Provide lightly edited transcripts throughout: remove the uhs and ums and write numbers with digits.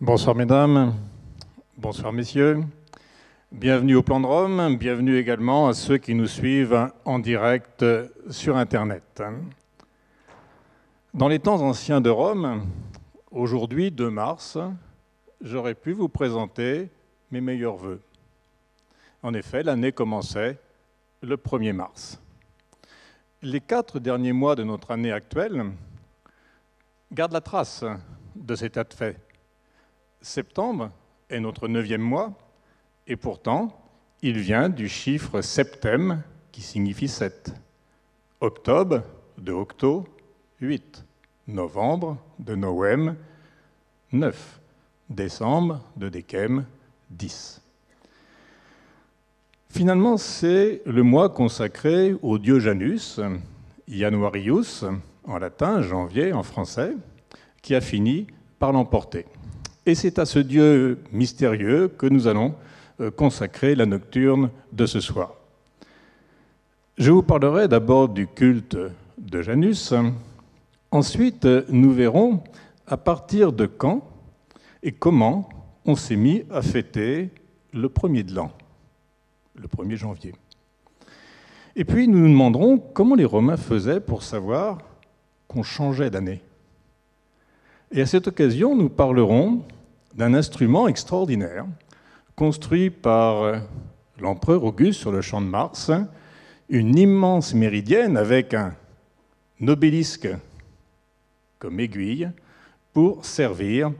Bonsoir mesdames, bonsoir messieurs, bienvenue au Plan de Rome, bienvenue également à ceux qui nous suivent en direct sur Internet. Dans les temps anciens de Rome, aujourd'hui 2 mars, j'aurais pu vous présenter mes meilleurs vœux. En effet, l'année commençait le 1er mars. Les 4 derniers mois de notre année actuelle gardent la trace de cet état de fait. Septembre est notre 9e mois, et pourtant, il vient du chiffre septem, qui signifie 7. Octobre, de octo, 8. Novembre, de noem, 9. Décembre, de décem, 10. Finalement, c'est le mois consacré au dieu Janus, Januarius, en latin, janvier en français, qui a fini par l'emporter. Et c'est à ce dieu mystérieux que nous allons consacrer la nocturne de ce soir. Je vous parlerai d'abord du culte de Janus. Ensuite, nous verrons à partir de quand et comment on s'est mis à fêter le 1er de l'an, le 1er janvier. Et puis, nous nous demanderons comment les Romains faisaient pour savoir qu'on changeait d'année. Et à cette occasion, nous parlerons d'un instrument extraordinaire construit par l'empereur Auguste sur le champ de Mars, une immense méridienne avec un obélisque comme aiguille pour servir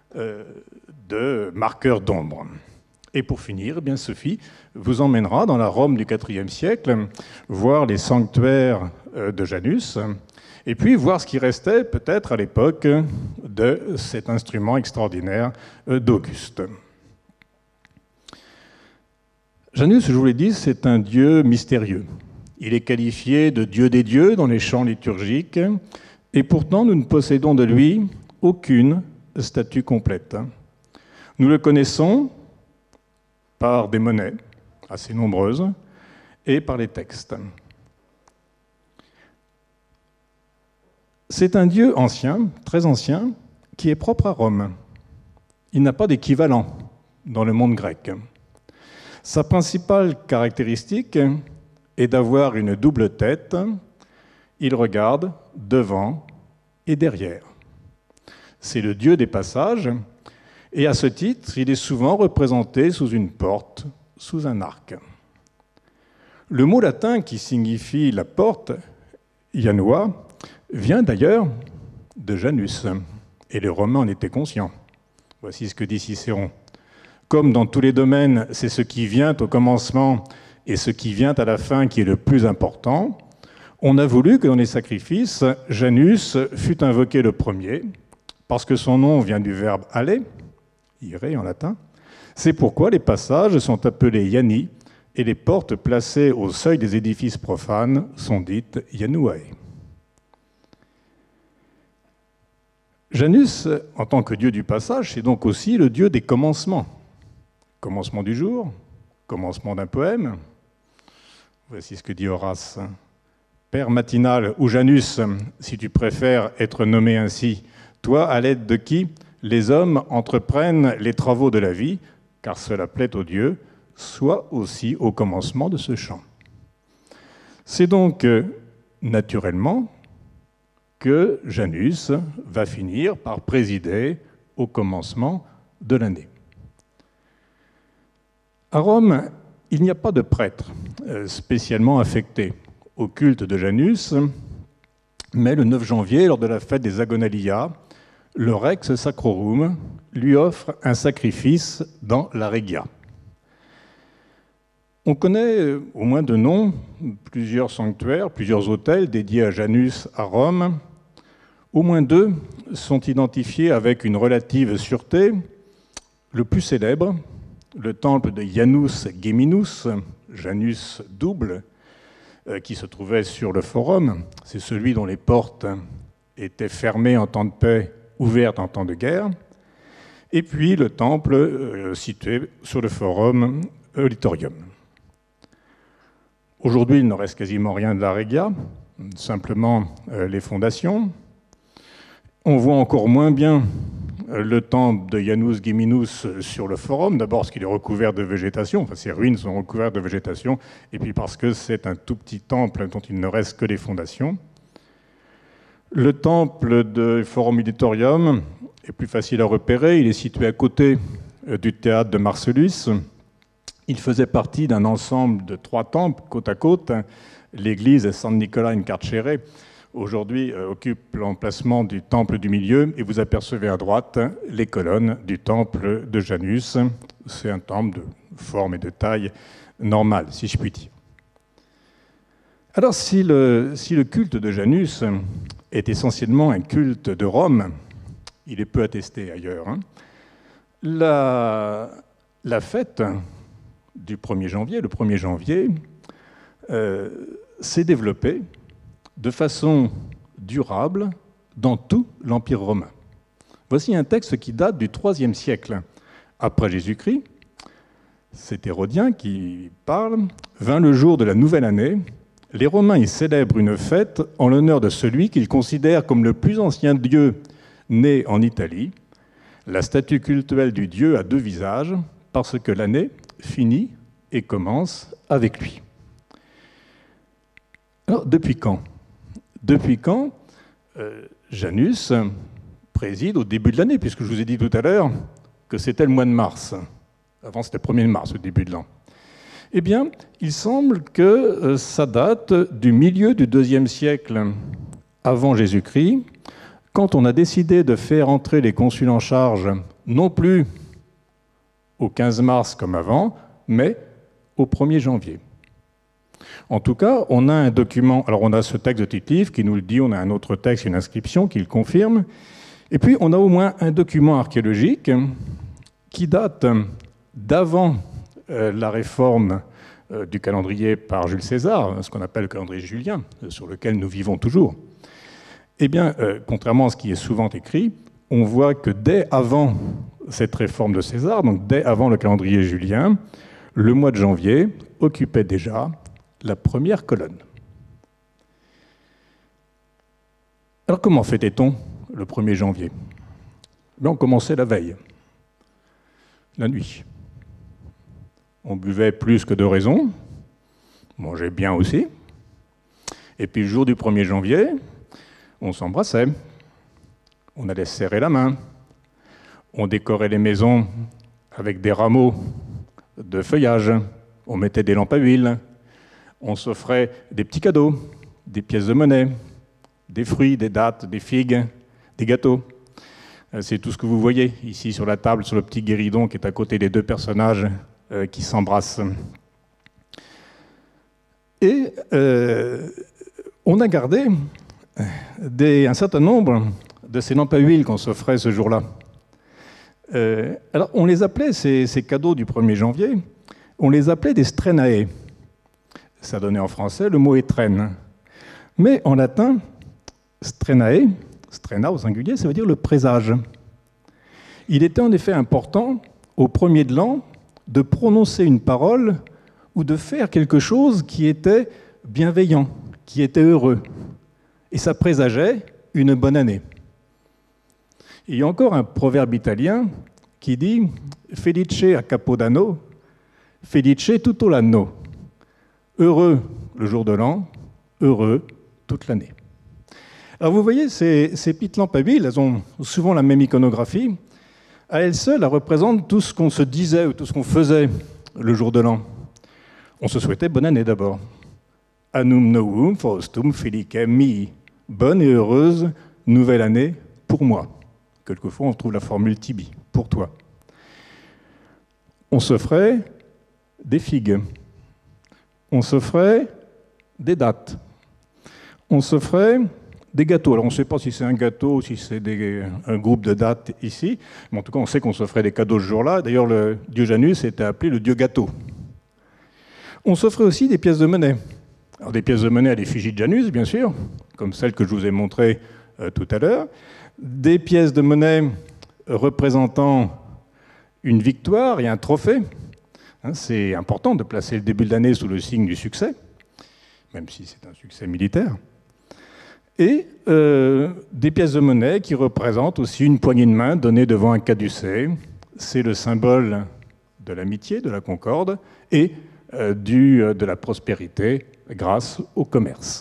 de marqueur d'ombre. Et pour finir, eh bien, Sophie vous emmènera dans la Rome du IVe siècle voir les sanctuaires de Janus, et puis voir ce qui restait peut-être à l'époque de cet instrument extraordinaire d'Auguste. Janus, je vous l'ai dit, c'est un dieu mystérieux. Il est qualifié de dieu des dieux dans les chants liturgiques, et pourtant nous ne possédons de lui aucune statue complète. Nous le connaissons par des monnaies assez nombreuses et par les textes. C'est un dieu ancien, très ancien, qui est propre à Rome. Il n'a pas d'équivalent dans le monde grec. Sa principale caractéristique est d'avoir une double tête. Il regarde devant et derrière. C'est le dieu des passages, et à ce titre, il est souvent représenté sous une porte, sous un arc. Le mot latin qui signifie la porte, Janua, vient d'ailleurs de Janus, et les Romains en étaient conscients. Voici ce que dit Cicéron. Comme dans tous les domaines, c'est ce qui vient au commencement et ce qui vient à la fin qui est le plus important, on a voulu que dans les sacrifices, Janus fût invoqué le premier, parce que son nom vient du verbe aller, ire en latin. C'est pourquoi les passages sont appelés Iani, et les portes placées au seuil des édifices profanes sont dites Januae. Janus, en tant que dieu du passage, c'est donc aussi le dieu des commencements. Commencement du jour, commencement d'un poème. Voici ce que dit Horace. Père matinal ou Janus, si tu préfères être nommé ainsi, toi, à l'aide de qui les hommes entreprennent les travaux de la vie, car cela plaît aux dieux, soit aussi au commencement de ce chant. C'est donc naturellement que Janus va finir par présider au commencement de l'année. À Rome, il n'y a pas de prêtre spécialement affecté au culte de Janus, mais le 9 janvier, lors de la fête des Agonalia, le Rex Sacrorum lui offre un sacrifice dans la Regia. On connaît au moins de nom plusieurs sanctuaires, plusieurs autels dédiés à Janus à Rome. Au moins 2 sont identifiés avec une relative sûreté. Le plus célèbre, le temple de Janus Geminus, Janus double, qui se trouvait sur le forum. C'est celui dont les portes étaient fermées en temps de paix, ouvertes en temps de guerre. Et puis le temple situé sur le forum Auditorium. Aujourd'hui, il ne reste quasiment rien de la Regia, simplement les fondations. On voit encore moins bien le temple de Janus Geminus sur le forum, d'abord parce qu'il est recouvert de végétation, enfin ses ruines sont recouvertes de végétation, et puis parce que c'est un tout petit temple dont il ne reste que les fondations. Le temple de Forum Auditorium est plus facile à repérer, il est situé à côté du théâtre de Marcellus. Il faisait partie d'un ensemble de 3 temples côte à côte. L'église San Nicola in Carcere aujourd'hui occupe l'emplacement du temple du milieu, et vous apercevez à droite les colonnes du temple de Janus. C'est un temple de forme et de taille normale, si je puis dire. Alors, si le culte de Janus est essentiellement un culte de Rome, il est peu attesté ailleurs, hein. La fête du 1er janvier, le 1er janvier, s'est développée de façon durable dans tout l'Empire romain. Voici un texte qui date du IIIe siècle après Jésus-Christ. C'est Hérodien qui parle. « Vint le jour de la nouvelle année. Les Romains y célèbrent une fête en l'honneur de celui qu'ils considèrent comme le plus ancien dieu né en Italie. La statue cultuelle du dieu a 2 visages, parce que l'année finit et commence avec lui. » Alors, depuis quand Janus préside au début de l'année, puisque je vous ai dit tout à l'heure que c'était le mois de mars. Avant, c'était le 1er mars, au début de l'an. Eh bien, il semble que ça date du milieu du IIe siècle avant Jésus-Christ, quand on a décidé de faire entrer les consuls en charge, non plus au 15 mars comme avant, mais au 1er janvier. En tout cas, on a un document, alors on a ce texte de Tite-Live qui nous le dit, on a un autre texte, une inscription qui le confirme, et puis on a au moins un document archéologique qui date d'avant la réforme du calendrier par Jules César, ce qu'on appelle le calendrier julien, sur lequel nous vivons toujours. Eh bien, contrairement à ce qui est souvent écrit, on voit que dès avant cette réforme de César, donc dès avant le calendrier julien, le mois de janvier occupait déjà la première colonne. Alors comment fêtait-on le 1er janvier ? On commençait la veille, la nuit. On buvait plus que de raison, mangeait bien aussi, et puis le jour du 1er janvier, on s'embrassait, on allait se serrer la main, on décorait les maisons avec des rameaux de feuillage, on mettait des lampes à huile, on s'offrait des petits cadeaux, des pièces de monnaie, des fruits, des dattes, des figues, des gâteaux. C'est tout ce que vous voyez ici sur la table, sur le petit guéridon qui est à côté des 2 personnages qui s'embrassent. Et on a gardé un certain nombre de ces lampes à huile qu'on s'offrait ce jour-là. Alors on les appelait, ces cadeaux du 1er janvier, on les appelait des strenae. Ça donnait en français le mot étrenne. Mais en latin, strenae, strena au singulier, ça veut dire le présage. Il était en effet important, au 1er de l'an, de prononcer une parole ou de faire quelque chose qui était bienveillant, qui était heureux. Et ça présageait une bonne année. Il y a encore un proverbe italien qui dit « Felice a Capodanno, felice tutto l'anno ». Heureux le jour de l'an, heureux toute l'année. Alors vous voyez, ces petites lampes à huile, elles ont souvent la même iconographie. À elles seules, elles représentent tout ce qu'on se disait ou tout ce qu'on faisait le jour de l'an. On se souhaitait bonne année d'abord. Annum novum faustum felicem mihi. Bonne et heureuse nouvelle année pour moi. Quelquefois, on trouve la formule Tibi, pour toi. On s'offrait des figues. On s'offrait des dattes. On s'offrait des gâteaux. Alors on ne sait pas si c'est un gâteau ou si c'est un groupe de dattes ici, mais en tout cas on sait qu'on s'offrait des cadeaux ce jour-là. D'ailleurs le dieu Janus était appelé le dieu gâteau. On s'offrait aussi des pièces de monnaie. Alors des pièces de monnaie à l'effigie de Janus, bien sûr, comme celle que je vous ai montrée tout à l'heure. Des pièces de monnaie représentant une victoire et un trophée. C'est important de placer le début de l'année sous le signe du succès, même si c'est un succès militaire. et des pièces de monnaie qui représentent aussi une poignée de main donnée devant un caducée. C'est le symbole de l'amitié, de la concorde et de la prospérité grâce au commerce.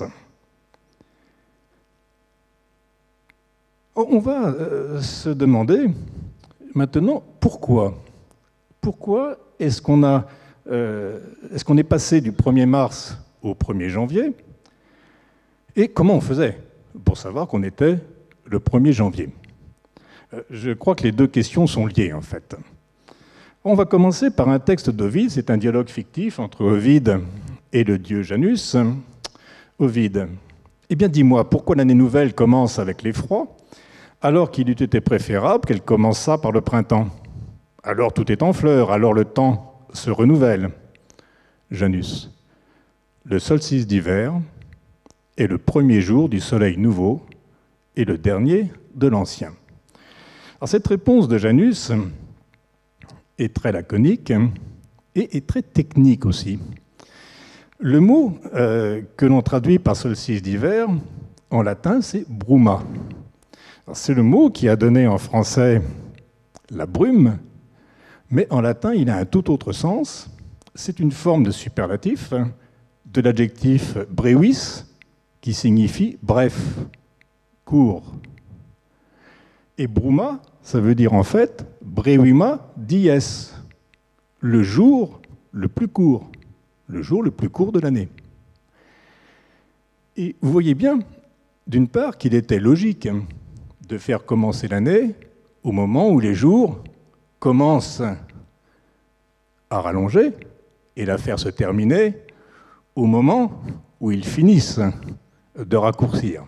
On va se demander maintenant pourquoi. Pourquoi est-ce qu'on est passé du 1er mars au 1er janvier et comment on faisait pour savoir qu'on était le 1er janvier? Je crois que les deux questions sont liées en fait. On va commencer par un texte d'Ovide, c'est un dialogue fictif entre Ovide et le dieu Janus. Ovide, eh bien dis-moi, pourquoi l'année nouvelle commence avec l'effroi alors qu'il eût été préférable qu'elle commençât par le printemps? Alors tout est en fleurs, alors le temps se renouvelle. Janus, le solstice d'hiver est le premier jour du soleil nouveau et le dernier de l'ancien. Alors cette réponse de Janus est très laconique et est très technique aussi. Le mot que l'on traduit par solstice d'hiver, en latin, c'est bruma. C'est le mot qui a donné en français la brume, mais en latin, il a un tout autre sens. C'est une forme de superlatif de l'adjectif brevis, qui signifie bref, court. Et bruma, ça veut dire en fait brevima dies, le jour le plus court de l'année. Et vous voyez bien, d'une part, qu'il était logique de faire commencer l'année au moment où les jours commencent à rallonger et la faire se terminer au moment où ils finissent de raccourcir.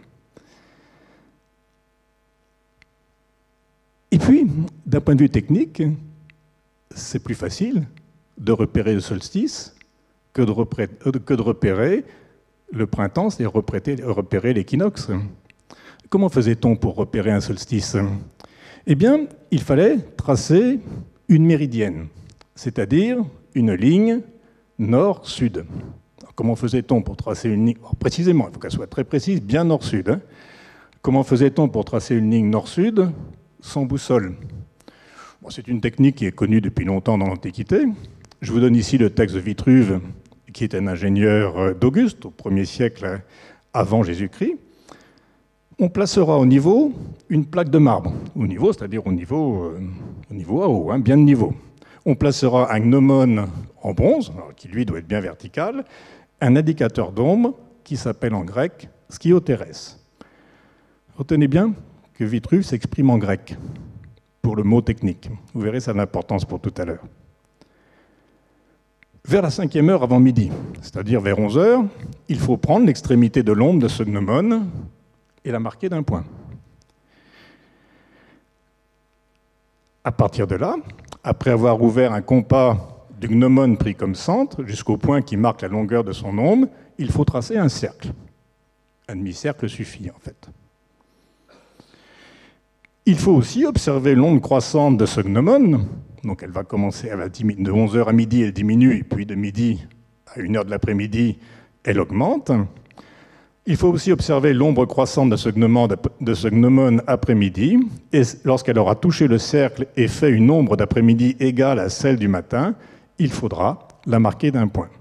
Et puis, d'un point de vue technique, c'est plus facile de repérer le solstice que de repérer le printemps, c'est-à-dire repérer l'équinoxe. Comment faisait-on pour repérer un solstice? Eh bien, il fallait tracer une méridienne, c'est-à-dire une ligne nord-sud. Comment faisait-on pour tracer une ligne? Précisément, il faut qu'elle soit très précise, bien nord-sud. Comment faisait-on pour tracer une ligne nord-sud sans boussole? C'est une technique qui est connue depuis longtemps dans l'Antiquité. Je vous donne ici le texte de Vitruve, qui est un ingénieur d'Auguste, au 1er siècle avant Jésus-Christ. On placera au niveau une plaque de marbre. Au niveau, c'est-à-dire au niveau à haut, bien de niveau. On placera un gnomone en bronze, qui lui doit être bien vertical, un indicateur d'ombre qui s'appelle en grec skioteres. Retenez bien que Vitruve s'exprime en grec pour le mot technique. Vous verrez, ça a de l'importance pour tout à l'heure. Vers la 5e heure avant midi, c'est-à-dire vers 11 heures, il faut prendre l'extrémité de l'ombre de ce gnomone et la marquer d'un point. À partir de là, après avoir ouvert un compas du gnomone pris comme centre jusqu'au point qui marque la longueur de son ombre, il faut tracer un cercle. Un demi-cercle suffit en fait. Il faut aussi observer l'onde croissante de ce gnomone. Donc elle va commencer, elle va diminuer, de 11h à midi, elle diminue, et puis de midi à 1h de l'après-midi, elle augmente. Il faut aussi observer l'ombre croissante de ce gnomone après-midi, et lorsqu'elle aura touché le cercle et fait une ombre d'après-midi égale à celle du matin, il faudra la marquer d'un point.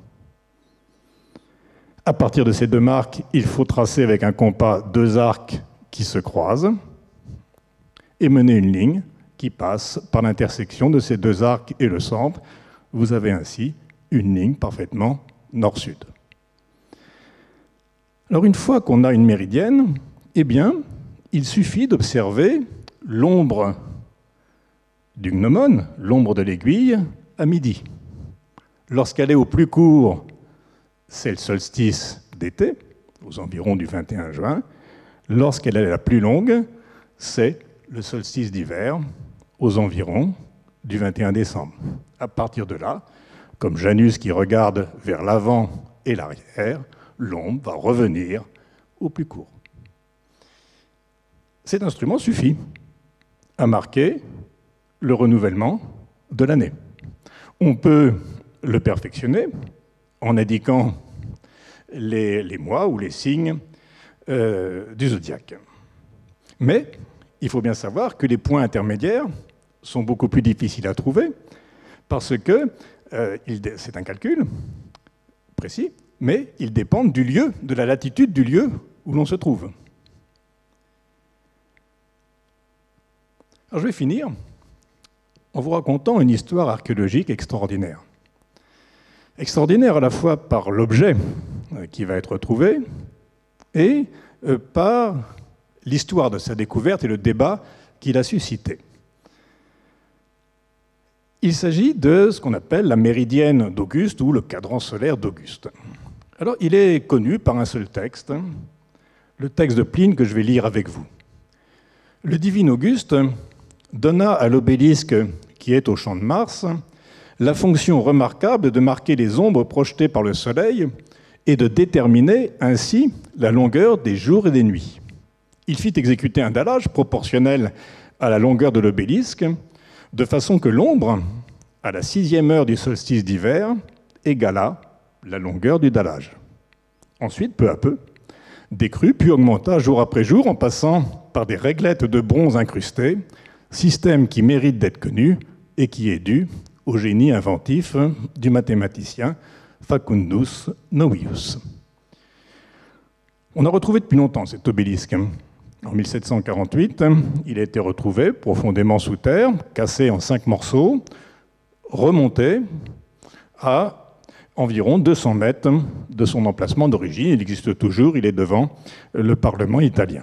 À partir de ces deux marques, il faut tracer avec un compas deux arcs qui se croisent et mener une ligne qui passe par l'intersection de ces deux arcs et le centre. Vous avez ainsi une ligne parfaitement nord-sud. Alors une fois qu'on a une méridienne, eh bien, il suffit d'observer l'ombre du gnomone, l'ombre de l'aiguille, à midi. Lorsqu'elle est au plus court, c'est le solstice d'été, aux environs du 21 juin. Lorsqu'elle est la plus longue, c'est le solstice d'hiver, aux environs du 21 décembre. À partir de là, comme Janus qui regarde vers l'avant et l'arrière, l'ombre va revenir au plus court. Cet instrument suffit à marquer le renouvellement de l'année. On peut le perfectionner en indiquant les mois ou les signes du zodiaque. Mais il faut bien savoir que les points intermédiaires sont beaucoup plus difficiles à trouver parce que c'est un calcul précis, mais ils dépendent du lieu, de la latitude du lieu où l'on se trouve. Alors je vais finir en vous racontant une histoire archéologique extraordinaire. Extraordinaire à la fois par l'objet qui va être trouvé et par l'histoire de sa découverte et le débat qu'il a suscité. Il s'agit de ce qu'on appelle la méridienne d'Auguste ou le cadran solaire d'Auguste. Alors, il est connu par un seul texte, le texte de Pline que je vais lire avec vous. Le divin Auguste donna à l'obélisque qui est au champ de Mars la fonction remarquable de marquer les ombres projetées par le soleil et de déterminer ainsi la longueur des jours et des nuits. Il fit exécuter un dallage proportionnel à la longueur de l'obélisque, de façon que l'ombre, à la 6e heure du solstice d'hiver, égala la longueur du dallage. Ensuite, peu à peu, décrut puis augmenta jour après jour en passant par des réglettes de bronze incrustées, système qui mérite d'être connu et qui est dû au génie inventif du mathématicien Facundus Novius. On a retrouvé depuis longtemps cet obélisque. En 1748, il a été retrouvé profondément sous terre, cassé en 5 morceaux, remonté à environ 200 mètres de son emplacement d'origine. Il existe toujours, il est devant le Parlement italien.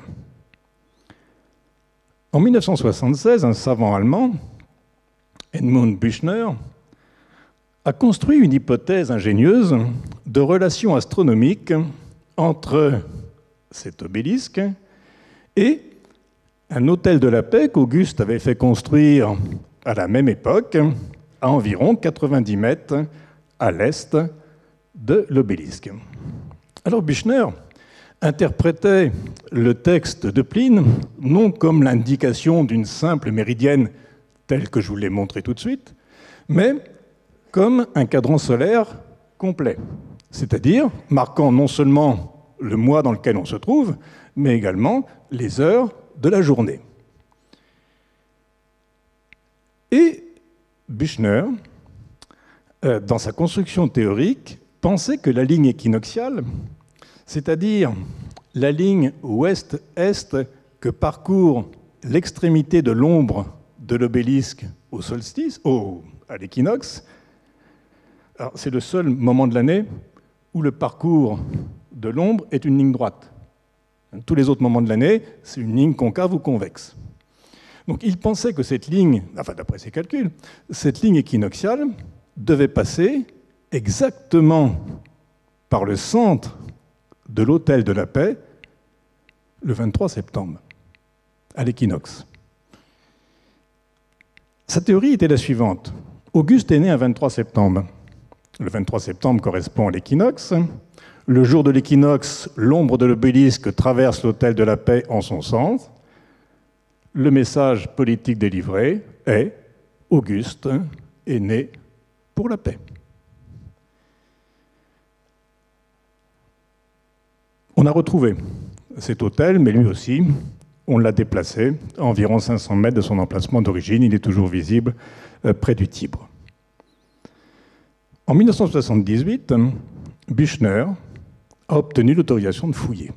En 1976, un savant allemand, Edmund Büchner, a construit une hypothèse ingénieuse de relation astronomique entre cet obélisque et un hôtel de la paix qu'Auguste avait fait construire à la même époque, à environ 90 mètres à l'est de l'obélisque. Alors Büchner interprétait le texte de Pline non comme l'indication d'une simple méridienne telle que je vous l'ai montré tout de suite, mais comme un cadran solaire complet, c'est-à-dire marquant non seulement le mois dans lequel on se trouve, mais également les heures de la journée. Et Büchner, dans sa construction théorique, pensait que la ligne équinoxiale, c'est-à-dire la ligne ouest-est que parcourt l'extrémité de l'ombre de l'obélisque au solstice, à l'équinoxe, c'est le seul moment de l'année où le parcours de l'ombre est une ligne droite. Tous les autres moments de l'année, c'est une ligne concave ou convexe. Donc il pensait que cette ligne, d'après ses calculs, cette ligne équinoxiale devait passer exactement par le centre de l'Hôtel de la Paix le 23 septembre, à l'équinoxe. Sa théorie était la suivante. Auguste est né un 23 septembre. Le 23 septembre correspond à l'équinoxe. Le jour de l'équinoxe, l'ombre de l'obélisque traverse l'Hôtel de la Paix en son sens. Le message politique délivré est « Auguste est né pour la paix ». On a retrouvé cet hôtel, mais lui aussi, on l'a déplacé à environ 500 mètres de son emplacement d'origine. Il est toujours visible près du Tibre. En 1978, Büchner a obtenu l'autorisation de fouiller.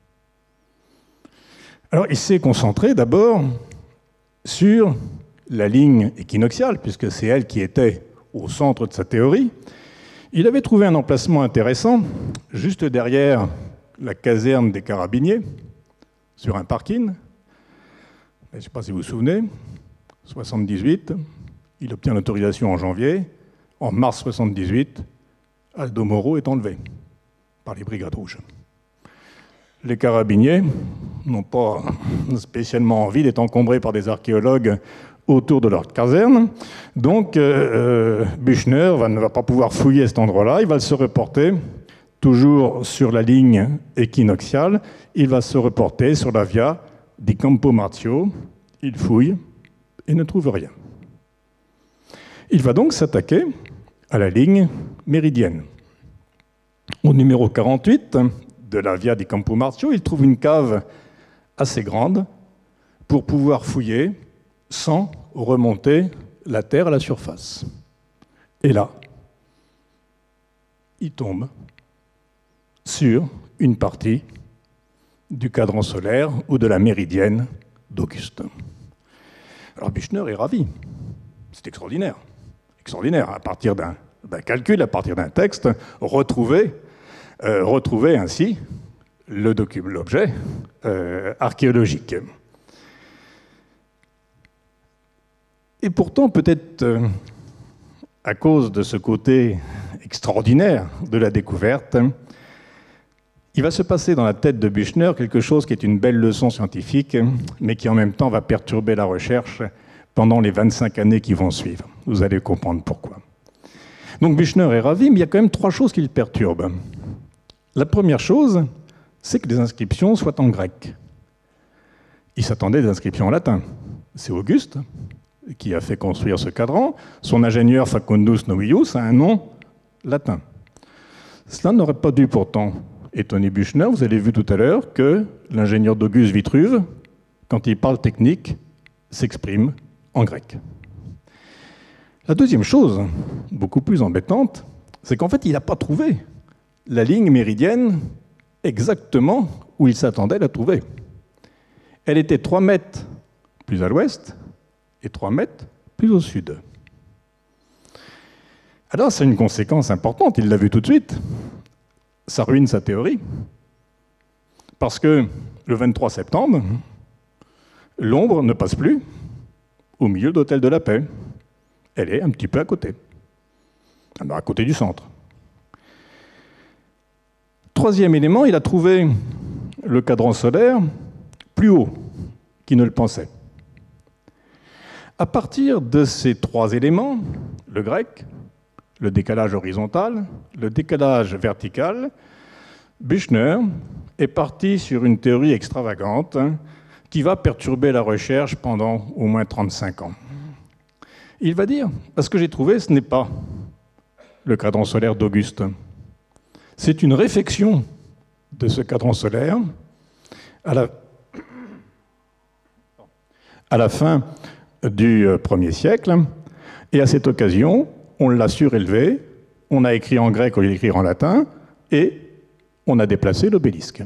Alors, il s'est concentré d'abord sur la ligne équinoxiale, puisque c'est elle qui était au centre de sa théorie. Il avait trouvé un emplacement intéressant, juste derrière la caserne des Carabiniers, sur un parking. Je ne sais pas si vous vous souvenez, 78, il obtient l'autorisation en janvier. En mars 78, Aldo Moro est enlevé par les Brigades Rouges. Les Carabiniers n'ont pas spécialement envie d'être encombrés par des archéologues autour de leur caserne. Donc, Büchner ne va pas pouvoir fouiller cet endroit-là. Il va se reporter toujours sur la ligne équinoxiale. Il va se reporter sur la via di Campo Marzio. Il fouille et ne trouve rien. Il va donc s'attaquer à la ligne méridienne. Au numéro 48 de la Via di Campo Marzio, il trouve une cave assez grande pour pouvoir fouiller sans remonter la terre à la surface. Et là, il tombe sur une partie du cadran solaire ou de la méridienne d'Auguste. Alors Büchner est ravi. C'est extraordinaire. Extraordinaire. À partir d'un calcul, à partir d'un texte, retrouver ainsi l'objet archéologique. Et pourtant, peut-être à cause de ce côté extraordinaire de la découverte, il va se passer dans la tête de Büchner quelque chose qui est une belle leçon scientifique, mais qui en même temps va perturber la recherche pendant les 25 années qui vont suivre. Vous allez comprendre pourquoi. Donc Büchner est ravi, mais il y a quand même 3 choses qui le perturbent. La première chose, c'est que les inscriptions soient en grec. Il s'attendait à des inscriptions en latin. C'est Auguste qui a fait construire ce cadran. Son ingénieur Facundus Novius a un nom latin. Cela n'aurait pas dû pourtant étonner Büchner. Vous avez vu tout à l'heure que l'ingénieur d'Auguste Vitruve, quand il parle technique, s'exprime en grec. La deuxième chose, beaucoup plus embêtante, c'est qu'en fait, il n'a pas trouvé la ligne méridienne exactement où il s'attendait la trouver. Elle était 3 mètres plus à l'ouest et 3 mètres plus au sud. Alors, c'est une conséquence importante, il l'a vu tout de suite. Ça ruine sa théorie. Parce que le 23 septembre, l'ombre ne passe plus au milieu de l'Hôtel de la Paix. Elle est un petit peu à côté. Alors, à côté du centre. Troisième élément, il a trouvé le cadran solaire plus haut qu'il ne le pensait. À partir de ces 3 éléments, le grec, le décalage horizontal, le décalage vertical, Büchner est parti sur une théorie extravagante qui va perturber la recherche pendant au moins 35 ans. Il va dire, ce que j'ai trouvé, ce n'est pas le cadran solaire d'Auguste. C'est une réflexion de ce cadran solaire à la fin du 1er siècle. Et à cette occasion, on l'a surélevé, on a écrit en grec au lieu d'écrire en latin, et on a déplacé l'obélisque.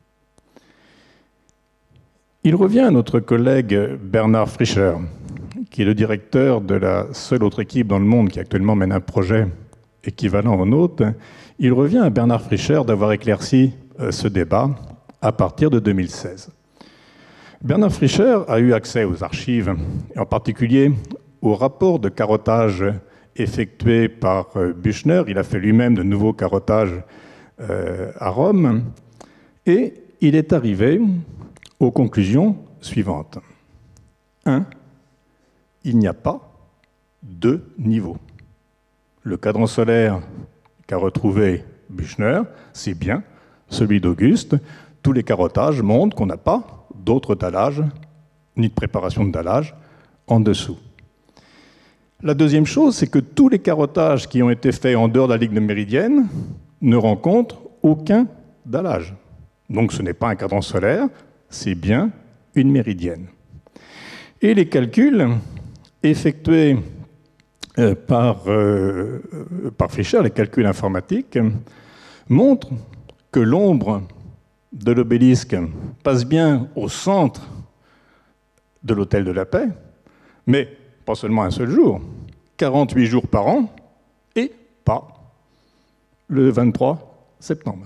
Il revient à notre collègue Bernard Fricher, qui est le directeur de la seule autre équipe dans le monde qui actuellement mène un projet équivalent au nôtre. Il revient à Bernard Fricher d'avoir éclairci ce débat à partir de 2016. Bernard Fricher a eu accès aux archives, et en particulier au rapport de carottage effectué par Büchner. Il a fait lui-même de nouveaux carottages à Rome, et il est arrivé aux conclusions suivantes. 1. Il n'y a pas 2 niveaux. Le cadran solaire qu'a retrouvé Büchner, c'est bien celui d'Auguste. Tous les carottages montrent qu'on n'a pas d'autre dallage, ni de préparation de dallage, en dessous. La deuxième chose, c'est que tous les carottages qui ont été faits en dehors de la ligne méridienne ne rencontrent aucun dallage. Donc ce n'est pas un cadran solaire, c'est bien une méridienne. Et les calculs effectués par Fischer, les calculs informatiques, montrent que l'ombre de l'obélisque passe bien au centre de l'Hôtel de la Paix, mais pas seulement un seul jour, 48 jours par an, et pas le 23 septembre.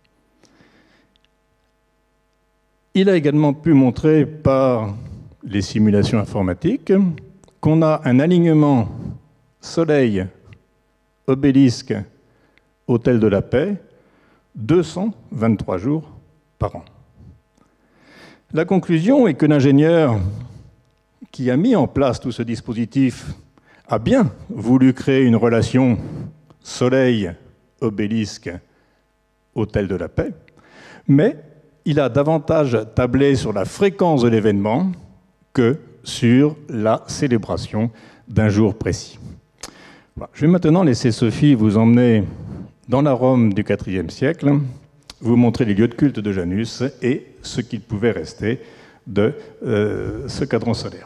Il a également pu montrer par les simulations informatiques qu'on a un alignement Soleil, obélisque, Hôtel de la Paix, 223 jours par an. La conclusion est que l'ingénieur qui a mis en place tout ce dispositif a bien voulu créer une relation Soleil, obélisque, Hôtel de la Paix, mais il a davantage tablé sur la fréquence de l'événement que sur la célébration d'un jour précis. Voilà. Je vais maintenant laisser Sophie vous emmener dans la Rome du IVe siècle vous montrer les lieux de culte de Janus et ce qu'il pouvait rester de ce cadran solaire.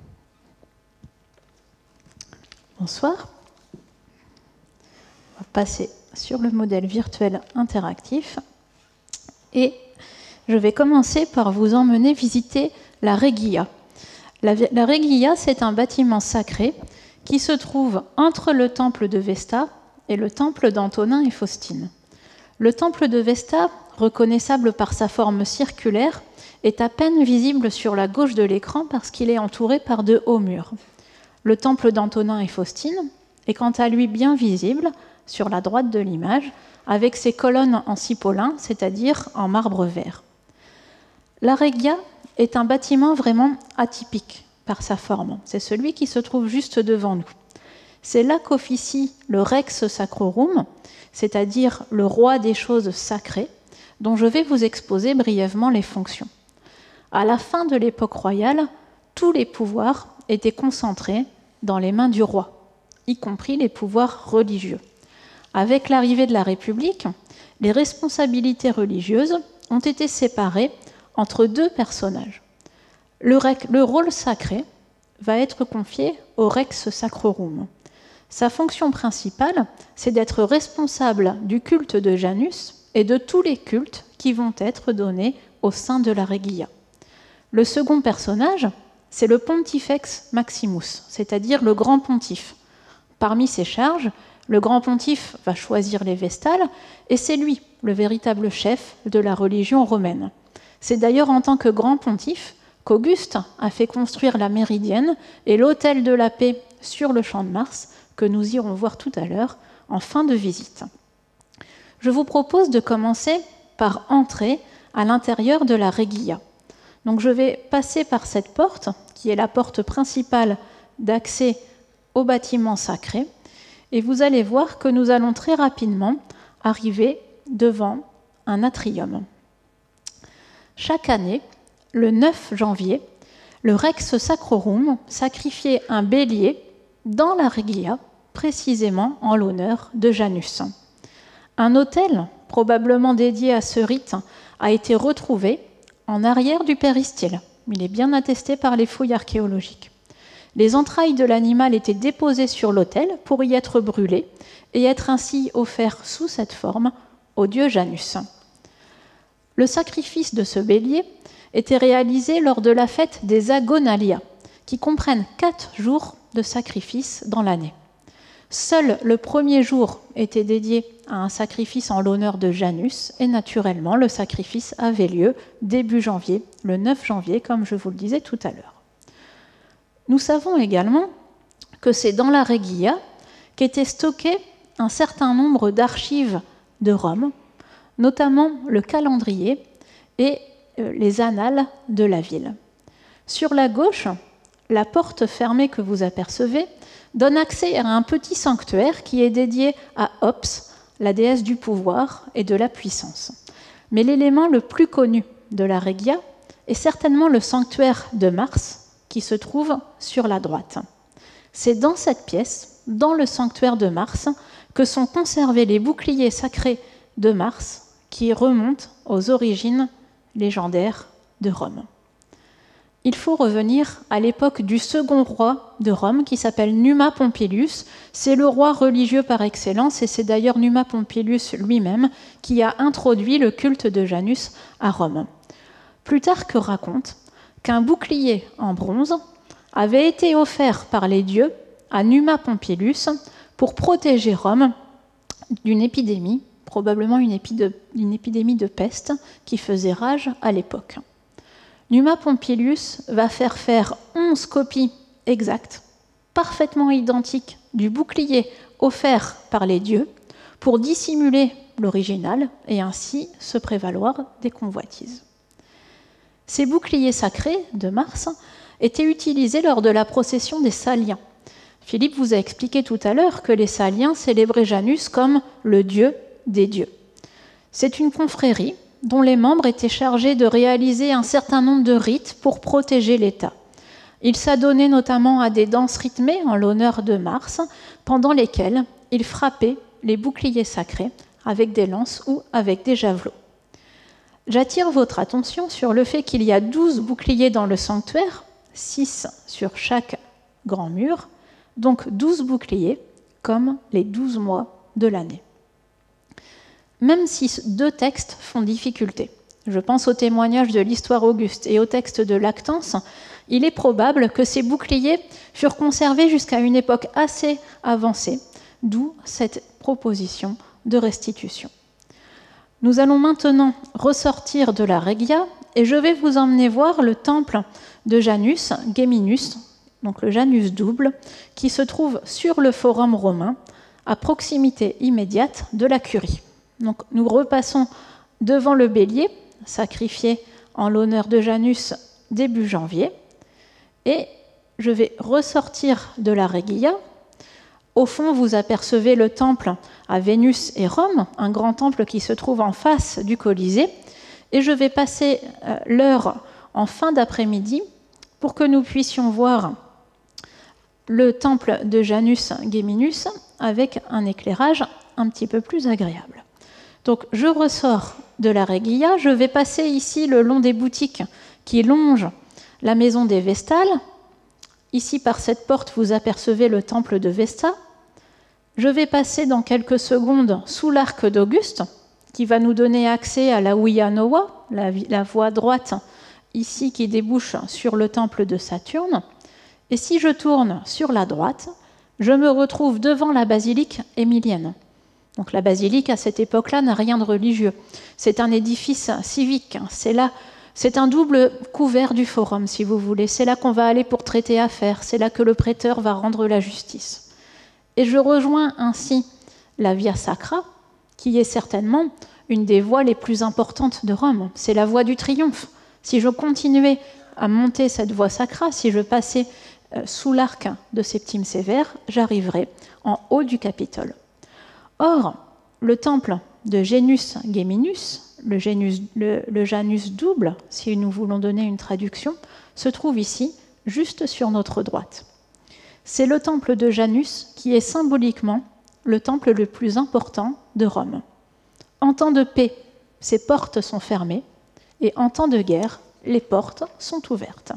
Bonsoir. On va passer sur le modèle virtuel interactif et je vais commencer par vous emmener visiter la Reggia. La Reggia, c'est un bâtiment sacré qui se trouve entre le temple de Vesta et le temple d'Antonin et Faustine. Le temple de Vesta, reconnaissable par sa forme circulaire, est à peine visible sur la gauche de l'écran parce qu'il est entouré par de hauts murs. Le temple d'Antonin et Faustine est quant à lui bien visible sur la droite de l'image, avec ses colonnes en cipolin, c'est-à-dire en marbre vert. La Reggia est un bâtiment vraiment atypique par sa forme. C'est celui qui se trouve juste devant nous. C'est là qu'officie le Rex Sacrorum, c'est-à-dire le roi des choses sacrées, dont je vais vous exposer brièvement les fonctions. À la fin de l'époque royale, tous les pouvoirs étaient concentrés dans les mains du roi, y compris les pouvoirs religieux. Avec l'arrivée de la République, les responsabilités religieuses ont été séparées entre deux personnages. Le rôle sacré va être confié au Rex Sacrorum. Sa fonction principale, c'est d'être responsable du culte de Janus et de tous les cultes qui vont être donnés au sein de la Reggia. Le second personnage, c'est le Pontifex Maximus, c'est-à-dire le grand pontife. Parmi ses charges, le grand pontife va choisir les vestales et c'est lui le véritable chef de la religion romaine. C'est d'ailleurs en tant que grand pontife qu'Auguste a fait construire la Méridienne et l'Hôtel de la Paix sur le Champ de Mars, que nous irons voir tout à l'heure en fin de visite. Je vous propose de commencer par entrer à l'intérieur de la Reggia. Donc je vais passer par cette porte, qui est la porte principale d'accès au bâtiment sacré, et vous allez voir que nous allons très rapidement arriver devant un atrium. Chaque année, le 9 janvier, le Rex Sacrorum sacrifiait un bélier dans la Reggia, précisément en l'honneur de Janus. Un autel, probablement dédié à ce rite, a été retrouvé en arrière du péristyle. Il est bien attesté par les fouilles archéologiques. Les entrailles de l'animal étaient déposées sur l'autel pour y être brûlées et être ainsi offertes sous cette forme au dieu Janus. Le sacrifice de ce bélier était réalisé lors de la fête des Agonalia, qui comprennent 4 jours de sacrifice dans l'année. Seul le premier jour était dédié à un sacrifice en l'honneur de Janus, et naturellement, le sacrifice avait lieu début janvier, le 9 janvier, comme je vous le disais tout à l'heure. Nous savons également que c'est dans la Reggia qu'étaient stockés un certain nombre d'archives de Rome, notamment le calendrier et les annales de la ville. Sur la gauche, la porte fermée que vous apercevez donne accès à un petit sanctuaire qui est dédié à Ops, la déesse du pouvoir et de la puissance. Mais l'élément le plus connu de la Reggia est certainement le sanctuaire de Mars, qui se trouve sur la droite. C'est dans cette pièce, dans le sanctuaire de Mars, que sont conservés les boucliers sacrés de Mars, qui remontent aux origines légendaires de Rome. Il faut revenir à l'époque du second roi de Rome, qui s'appelle Numa Pompilius. C'est le roi religieux par excellence, et c'est d'ailleurs Numa Pompilius lui-même qui a introduit le culte de Janus à Rome. Plutarque raconte qu'un bouclier en bronze avait été offert par les dieux à Numa Pompilius pour protéger Rome d'une épidémie, probablement une épidémie de peste qui faisait rage à l'époque. Numa Pompilius va faire 11 copies exactes, parfaitement identiques du bouclier offert par les dieux, pour dissimuler l'original et ainsi se prévaloir des convoitises. Ces boucliers sacrés de Mars étaient utilisés lors de la procession des Saliens. Philippe vous a expliqué tout à l'heure que les Saliens célébraient Janus comme le dieu des dieux. C'est une confrérie dont les membres étaient chargés de réaliser un certain nombre de rites pour protéger l'État. Ils s'adonnaient notamment à des danses rythmées en l'honneur de Mars, pendant lesquelles ils frappaient les boucliers sacrés avec des lances ou avec des javelots. J'attire votre attention sur le fait qu'il y a 12 boucliers dans le sanctuaire, 6 sur chaque grand mur, donc 12 boucliers, comme les 12 mois de l'année. Même si 2 textes font difficulté, je pense au témoignage de l'Histoire Auguste et au texte de Lactance, il est probable que ces boucliers furent conservés jusqu'à une époque assez avancée, d'où cette proposition de restitution. Nous allons maintenant ressortir de la Regia et je vais vous emmener voir le temple de Janus Geminus, donc le Janus double, qui se trouve sur le Forum romain, à proximité immédiate de la Curie. Donc nous repassons devant le bélier, sacrifié en l'honneur de Janus début janvier, et je vais ressortir de la Regia. Au fond, vous apercevez le temple à Vénus et Rome, un grand temple qui se trouve en face du Colisée, et je vais passer l'heure en fin d'après-midi pour que nous puissions voir le temple de Janus Geminus avec un éclairage un petit peu plus agréable. Donc je ressors de la Regia, je vais passer ici le long des boutiques qui longent la maison des Vestales. Ici, par cette porte, vous apercevez le temple de Vesta. Je vais passer dans quelques secondes sous l'arc d'Auguste, qui va nous donner accès à la Via Nova, la voie droite, ici qui débouche sur le temple de Saturne. Et si je tourne sur la droite, je me retrouve devant la basilique émilienne. Donc la basilique, à cette époque-là, n'a rien de religieux. C'est un édifice civique. C'est un double couvert du forum, si vous voulez. C'est là qu'on va aller pour traiter affaires. C'est là que le prêteur va rendre la justice. Et je rejoins ainsi la Via Sacra, qui est certainement une des voies les plus importantes de Rome. C'est la voie du triomphe. Si je continuais à monter cette Via Sacra, si je passais sous l'arc de Septime Sévère, j'arriverais en haut du Capitole. Or, le temple de Janus Geminus, le Janus double, si nous voulons donner une traduction, se trouve ici, juste sur notre droite. C'est le temple de Janus qui est symboliquement le temple le plus important de Rome. En temps de paix, ses portes sont fermées, et en temps de guerre, les portes sont ouvertes.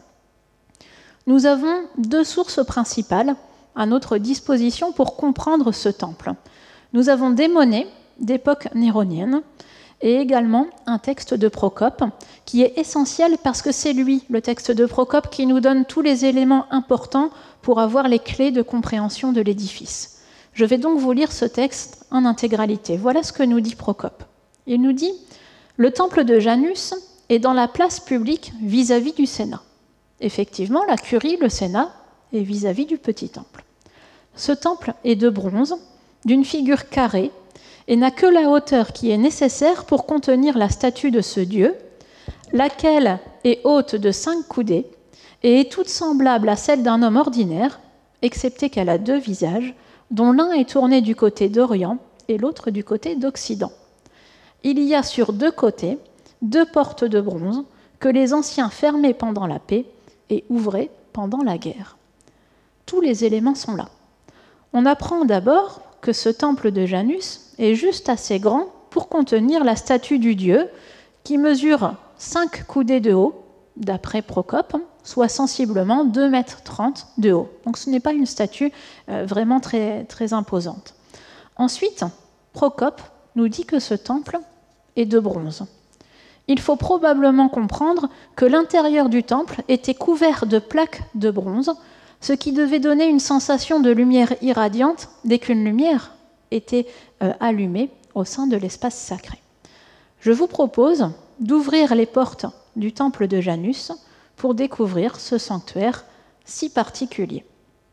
Nous avons 2 sources principales à notre disposition pour comprendre ce temple. Nous avons des monnaies d'époque néronienne, et également un texte de Procope, qui est essentiel parce que c'est lui, le texte de Procope, qui nous donne tous les éléments importants pour avoir les clés de compréhension de l'édifice. Je vais donc vous lire ce texte en intégralité. Voilà ce que nous dit Procope. Il nous dit « Le temple de Janus est dans la place publique vis-à-vis du Sénat. » Effectivement, la Curie, le Sénat, est vis-à-vis du petit temple. Ce temple est de bronze, d'une figure carrée, et n'a que la hauteur qui est nécessaire pour contenir la statue de ce dieu, laquelle est haute de 5 coudées et est toute semblable à celle d'un homme ordinaire, excepté qu'elle a 2 visages, dont l'un est tourné du côté d'Orient et l'autre du côté d'Occident. Il y a sur 2 côtés 2 portes de bronze que les anciens fermaient pendant la paix et ouvraient pendant la guerre. Tous les éléments sont là. On apprend d'abord que ce temple de Janus est juste assez grand pour contenir la statue du dieu qui mesure 5 coudées de haut, d'après Procope, soit sensiblement 2,30 m de haut. Donc ce n'est pas une statue vraiment très, très imposante. Ensuite, Procope nous dit que ce temple est de bronze. Il faut probablement comprendre que l'intérieur du temple était couvert de plaques de bronze, ce qui devait donner une sensation de lumière irradiante dès qu'une lumière était allumée au sein de l'espace sacré. Je vous propose d'ouvrir les portes du temple de Janus pour découvrir ce sanctuaire si particulier.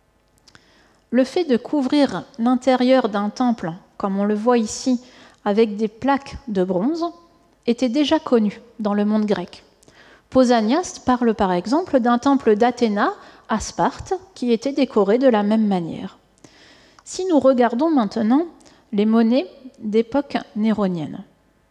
Le fait de couvrir l'intérieur d'un temple, comme on le voit ici, avec des plaques de bronze, était déjà connu dans le monde grec. Pausanias parle par exemple d'un temple d'Athéna à Sparte qui était décoré de la même manière. Si nous regardons maintenant les monnaies d'époque néronienne,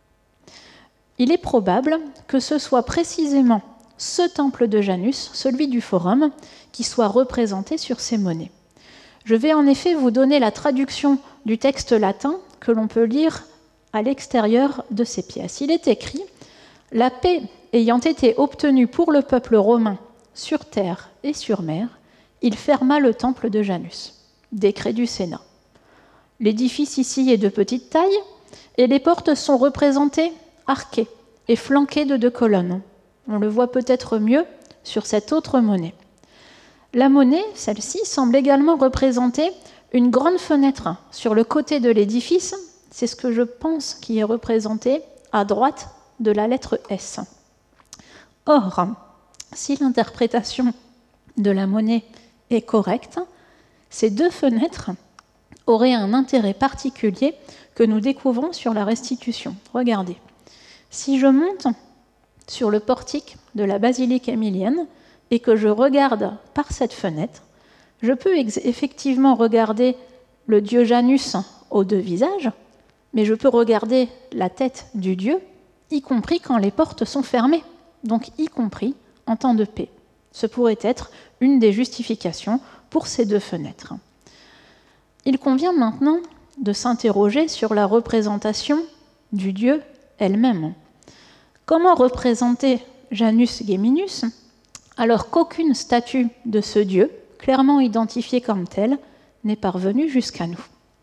il est probable que ce soit précisément ce temple de Janus, celui du Forum, qui soit représenté sur ces monnaies. Je vais en effet vous donner la traduction du texte latin que l'on peut lire à l'extérieur de ces pièces. Il est écrit La paix ayant été obtenue pour le peuple romain sur terre et sur mer, il ferma le temple de Janus. Décret du Sénat. L'édifice ici est de petite taille et les portes sont représentées arquées et flanquées de 2 colonnes. On le voit peut-être mieux sur cette autre monnaie. La monnaie, celle-ci, semble également représenter une grande fenêtre sur le côté de l'édifice. C'est ce que je pense qui est représenté à droite de la lettre S. Or, si l'interprétation de la monnaie est correcte, ces 2 fenêtres auraient un intérêt particulier que nous découvrons sur la restitution. Regardez, si je monte sur le portique de la basilique émilienne et que je regarde par cette fenêtre, je peux effectivement regarder le dieu Janus aux 2 visages, mais je peux regarder la tête du dieu, y compris quand les portes sont fermées, donc y compris en temps de paix. Ce pourrait être une des justifications pour ces 2 fenêtres. Il convient maintenant de s'interroger sur la représentation du dieu elle-même. Comment représenter Janus Geminus alors qu'aucune statue de ce dieu, clairement identifiée comme telle, n'est parvenue jusqu'à nous?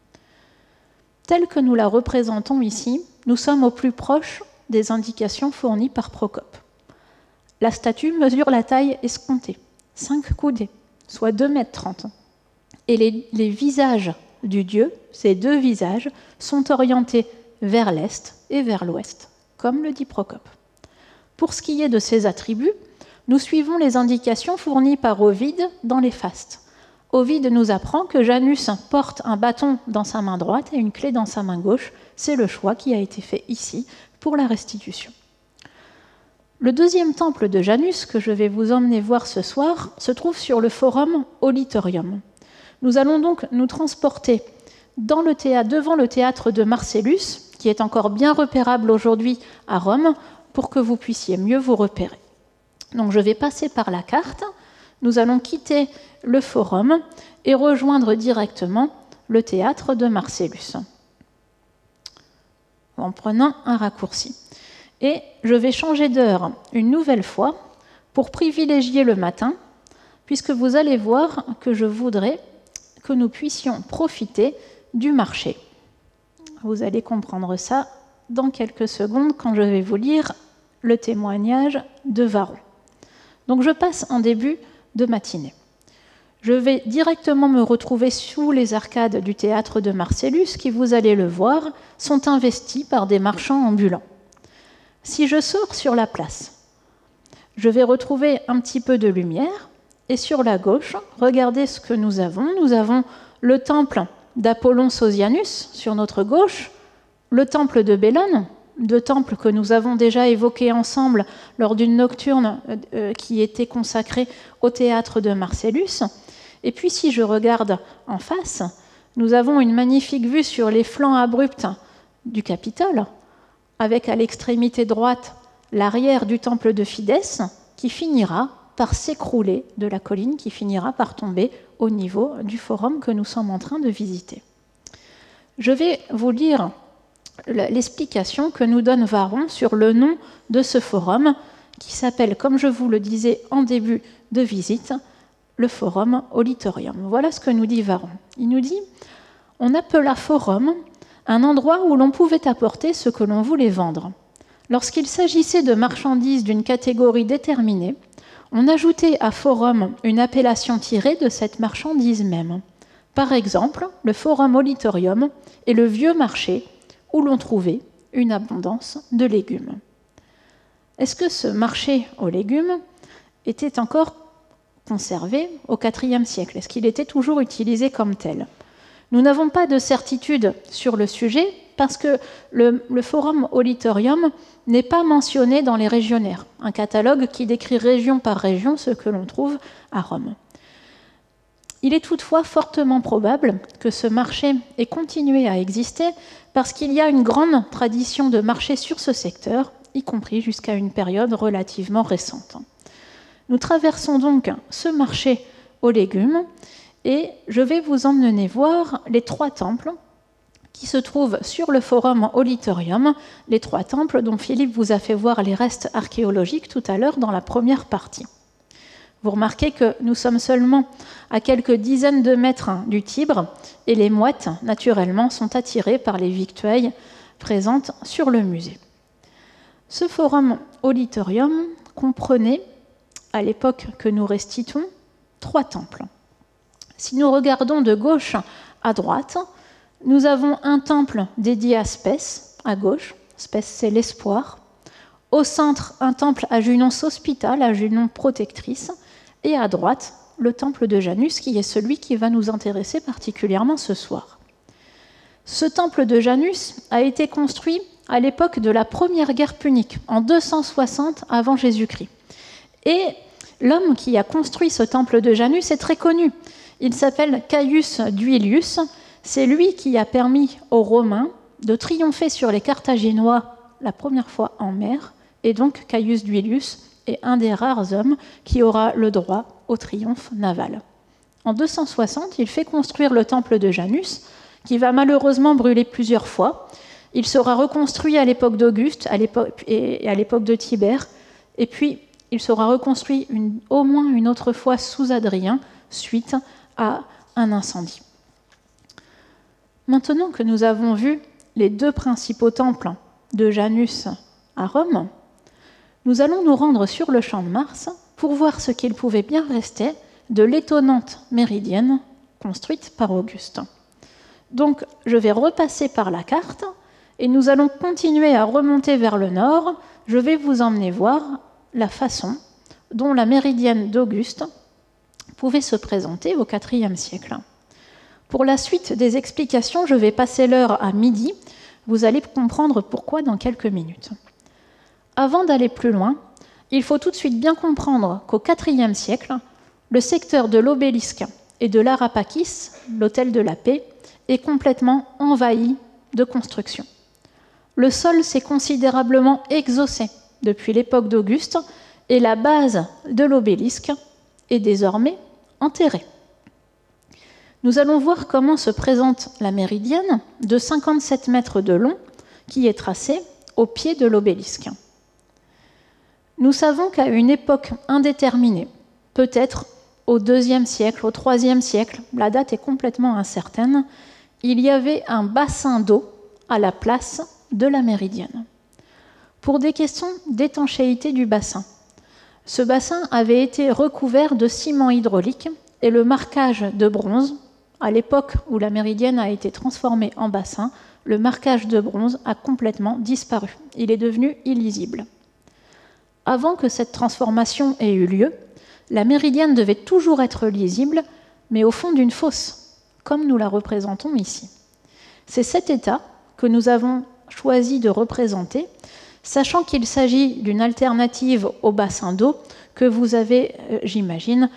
Telle que nous la représentons ici, nous sommes au plus proche des indications fournies par Procope. La statue mesure la taille escomptée, 5 coudées, soit 2,30 m. Et les visages du dieu, ces 2 visages, sont orientés vers l'est et vers l'ouest, comme le dit Procope. Pour ce qui est de ses attributs, nous suivons les indications fournies par Ovide dans les Fastes. Ovide nous apprend que Janus porte un bâton dans sa main droite et une clé dans sa main gauche. C'est le choix qui a été fait ici pour la restitution. Le 2e temple de Janus, que je vais vous emmener voir ce soir, se trouve sur le forum Aulitorium. Nous allons donc nous transporter devant le théâtre de Marcellus, qui est encore bien repérable aujourd'hui à Rome, pour que vous puissiez mieux vous repérer. Donc je vais passer par la carte, nous allons quitter le forum et rejoindre directement le théâtre de Marcellus, en prenant un raccourci. Et je vais changer d'heure une nouvelle fois pour privilégier le matin, puisque vous allez voir que je voudrais que nous puissions profiter du marché. Vous allez comprendre ça dans quelques secondes quand je vais vous lire le témoignage de Varron. Donc je passe en début de matinée. Je vais directement me retrouver sous les arcades du théâtre de Marcellus, qui, vous allez le voir, sont investis par des marchands ambulants. Si je sors sur la place, je vais retrouver un petit peu de lumière, et sur la gauche, regardez ce que nous avons. Nous avons le temple d'Apollon Sosianus sur notre gauche, le temple de Bellone, 2 temples que nous avons déjà évoqués ensemble lors d'une nocturne qui était consacrée au théâtre de Marcellus. Et puis si je regarde en face, nous avons une magnifique vue sur les flancs abrupts du Capitole, avec à l'extrémité droite l'arrière du temple de Fidès, qui finira par s'écrouler de la colline, qui finira par tomber au niveau du forum que nous sommes en train de visiter. Je vais vous lire l'explication que nous donne Varron sur le nom de ce forum, qui s'appelle, comme je vous le disais en début de visite, le forum Aulitorium. Voilà ce que nous dit Varron. Il nous dit « On appela forum un endroit où l'on pouvait apporter ce que l'on voulait vendre. Lorsqu'il s'agissait de marchandises d'une catégorie déterminée, on ajoutait à forum une appellation tirée de cette marchandise même. Par exemple, le forum Aulitorium est le vieux marché où l'on trouvait une abondance de légumes. » Est-ce que ce marché aux légumes était encore conservé au IVe siècle? Est-ce qu'il était toujours utilisé comme tel? Nous n'avons pas de certitude sur le sujet parce que le forum Aulitorium n'est pas mentionné dans les régionnaires, un catalogue qui décrit région par région ce que l'on trouve à Rome. Il est toutefois fortement probable que ce marché ait continué à exister parce qu'il y a une grande tradition de marché sur ce secteur, y compris jusqu'à une période relativement récente. Nous traversons donc ce marché aux légumes et je vais vous emmener voir les 3 temples qui se trouve sur le forum Auditorium, les 3 temples dont Philippe vous a fait voir les restes archéologiques tout à l'heure dans la première partie. Vous remarquez que nous sommes seulement à quelques dizaines de mètres du Tibre et les mouettes, naturellement, sont attirées par les victuailles présentes sur le musée. Ce forum Auditorium comprenait, à l'époque que nous restituons, 3 temples. Si nous regardons de gauche à droite, nous avons un temple dédié à Spès, à gauche. Spès, c'est l'espoir. Au centre, un temple à Junon Sospita, à Junon protectrice. Et à droite, le temple de Janus, qui est celui qui va nous intéresser particulièrement ce soir. Ce temple de Janus a été construit à l'époque de la première guerre punique, en 260 avant Jésus-Christ. Et l'homme qui a construit ce temple de Janus est très connu. Il s'appelle Caius Duilius. C'est lui qui a permis aux Romains de triompher sur les Carthaginois la première fois en mer. Et donc Caius Duilius est un des rares hommes qui aura le droit au triomphe naval. En 260, il fait construire le temple de Janus, qui va malheureusement brûler plusieurs fois. Il sera reconstruit à l'époque d'Auguste et à l'époque de Tibère, et puis il sera reconstruit au moins une autre fois sous Adrien, suite à un incendie. Maintenant que nous avons vu les 2 principaux temples de Janus à Rome, nous allons nous rendre sur le champ de Mars pour voir ce qu'il pouvait bien rester de l'étonnante méridienne construite par Auguste. Donc, je vais repasser par la carte et nous allons continuer à remonter vers le nord. Je vais vous emmener voir la façon dont la méridienne d'Auguste pouvait se présenter au IVe siècle. Pour la suite des explications, je vais passer l'heure à midi. Vous allez comprendre pourquoi dans quelques minutes. Avant d'aller plus loin, il faut tout de suite bien comprendre qu'au IVe siècle, le secteur de l'obélisque et de l'Arapakis, l'hôtel de la paix, est complètement envahi de constructions. Le sol s'est considérablement exaucé depuis l'époque d'Auguste et la base de l'obélisque est désormais enterrée. Nous allons voir comment se présente la méridienne de 57 mètres de long qui est tracée au pied de l'obélisque. Nous savons qu'à une époque indéterminée, peut-être au IIe siècle, au IIIe siècle, la date est complètement incertaine, il y avait un bassin d'eau à la place de la méridienne. Pour des questions d'étanchéité du bassin, ce bassin avait été recouvert de ciment hydraulique et le marquage de bronze, à l'époque où la méridienne a été transformée en bassin, le marquage de bronze a complètement disparu. Il est devenu illisible. Avant que cette transformation ait eu lieu, la méridienne devait toujours être lisible, mais au fond d'une fosse, comme nous la représentons ici. C'est cet état que nous avons choisi de représenter, sachant qu'il s'agit d'une alternative au bassin d'eau que vous avez, j'imagine,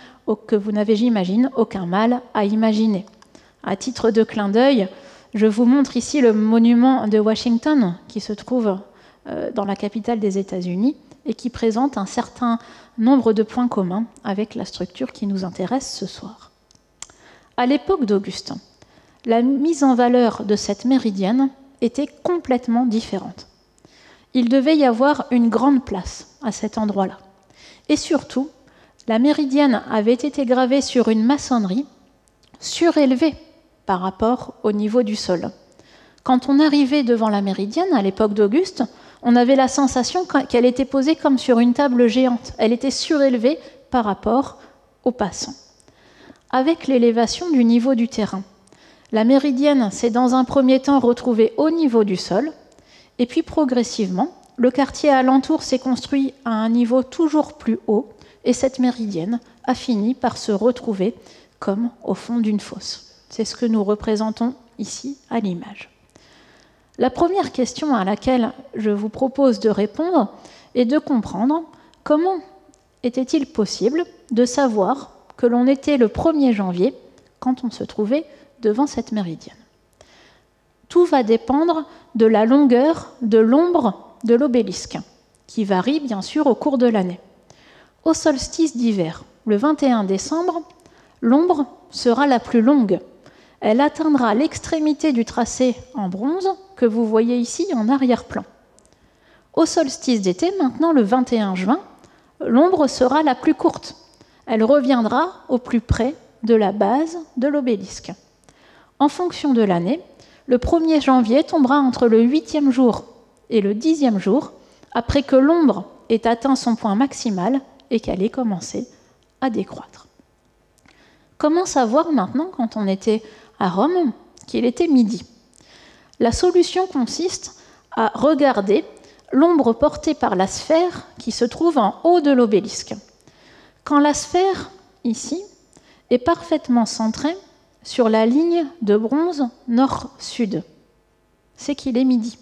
aucun mal à imaginer. À titre de clin d'œil, je vous montre ici le monument de Washington qui se trouve dans la capitale des États-Unis et qui présente un certain nombre de points communs avec la structure qui nous intéresse ce soir. À l'époque d'Auguste, la mise en valeur de cette méridienne était complètement différente. Il devait y avoir une grande place à cet endroit-là. Et surtout, la méridienne avait été gravée sur une maçonnerie surélevée par rapport au niveau du sol. Quand on arrivait devant la méridienne, à l'époque d'Auguste, on avait la sensation qu'elle était posée comme sur une table géante. Elle était surélevée par rapport aux passants. Avec l'élévation du niveau du terrain, la méridienne s'est dans un premier temps retrouvée au niveau du sol, et puis progressivement, le quartier alentour s'est construit à un niveau toujours plus haut, et cette méridienne a fini par se retrouver comme au fond d'une fosse. C'est ce que nous représentons ici à l'image. La première question à laquelle je vous propose de répondre est de comprendre comment était-il possible de savoir que l'on était le 1er janvier quand on se trouvait devant cette méridienne. Tout va dépendre de la longueur de l'ombre de l'obélisque, qui varie bien sûr au cours de l'année. Au solstice d'hiver, le 21 décembre, l'ombre sera la plus longue. Elle atteindra l'extrémité du tracé en bronze que vous voyez ici en arrière-plan. Au solstice d'été, maintenant le 21 juin, l'ombre sera la plus courte. Elle reviendra au plus près de la base de l'obélisque. En fonction de l'année, le 1er janvier tombera entre le 8e jour et le 10e jour, après que l'ombre ait atteint son point maximal et qu'elle ait commencé à décroître. Comment savoir maintenant, quand on était à Rome, qu'il était midi? La solution consiste à regarder l'ombre portée par la sphère qui se trouve en haut de l'obélisque. Quand la sphère, ici, est parfaitement centrée sur la ligne de bronze nord-sud, c'est qu'il est midi.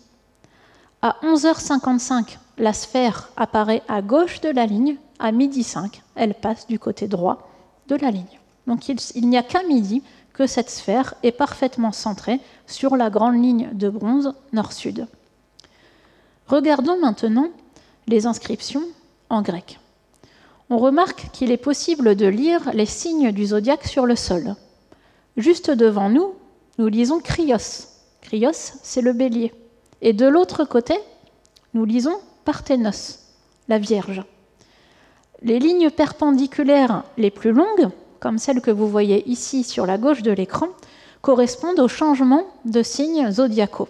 À 11h55, la sphère apparaît à gauche de la ligne. À midi 5, elle passe du côté droit de la ligne. Donc il n'y a qu'à midi que cette sphère est parfaitement centrée sur la grande ligne de bronze nord-sud. Regardons maintenant les inscriptions en grec. On remarque qu'il est possible de lire les signes du zodiaque sur le sol. Juste devant nous, nous lisons Krios. Krios, c'est le bélier. Et de l'autre côté, nous lisons Parthénos, la Vierge. Les lignes perpendiculaires les plus longues, comme celles que vous voyez ici sur la gauche de l'écran, correspondent au changement de signes zodiacaux.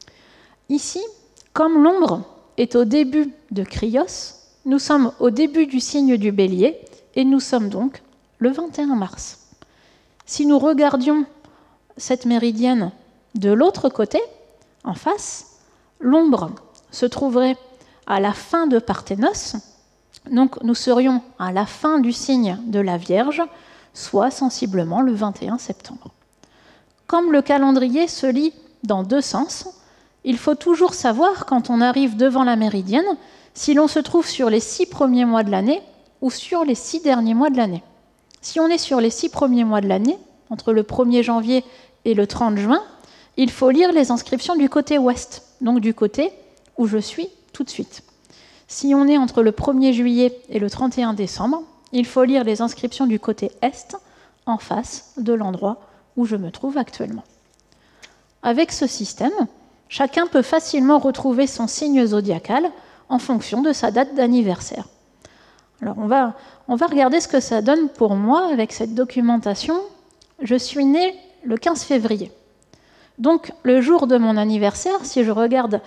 Ici, comme l'ombre est au début de Krios, nous sommes au début du signe du Bélier et nous sommes donc le 21 mars. Si nous regardions cette méridienne de l'autre côté, en face, l'ombre se trouverait à la fin de Parthénos, donc nous serions à la fin du signe de la Vierge, soit sensiblement le 21 septembre. Comme le calendrier se lit dans deux sens, il faut toujours savoir, quand on arrive devant la méridienne, si l'on se trouve sur les 6 premiers mois de l'année ou sur les 6 derniers mois de l'année. Si on est sur les 6 premiers mois de l'année, entre le 1er janvier et le 30 juin, il faut lire les inscriptions du côté ouest, donc du côté où je suis tout de suite. Si on est entre le 1er juillet et le 31 décembre, il faut lire les inscriptions du côté est, en face de l'endroit où je me trouve actuellement. Avec ce système, chacun peut facilement retrouver son signe zodiacal en fonction de sa date d'anniversaire. Alors on va regarder ce que ça donne pour moi avec cette documentation. Je suis née le 15 février. Donc le jour de mon anniversaire, si je regarde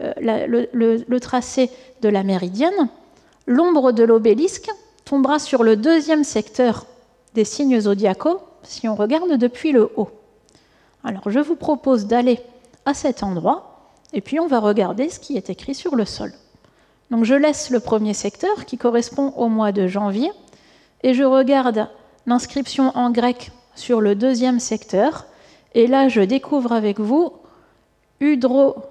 le tracé de la méridienne, l'ombre de l'obélisque tombera sur le 2e secteur des signes zodiacaux si on regarde depuis le haut. Alors je vous propose d'aller à cet endroit et puis on va regarder ce qui est écrit sur le sol. Donc je laisse le 1er secteur qui correspond au mois de janvier et je regarde l'inscription en grec sur le 2e secteur et là je découvre avec vous Hydrokoos.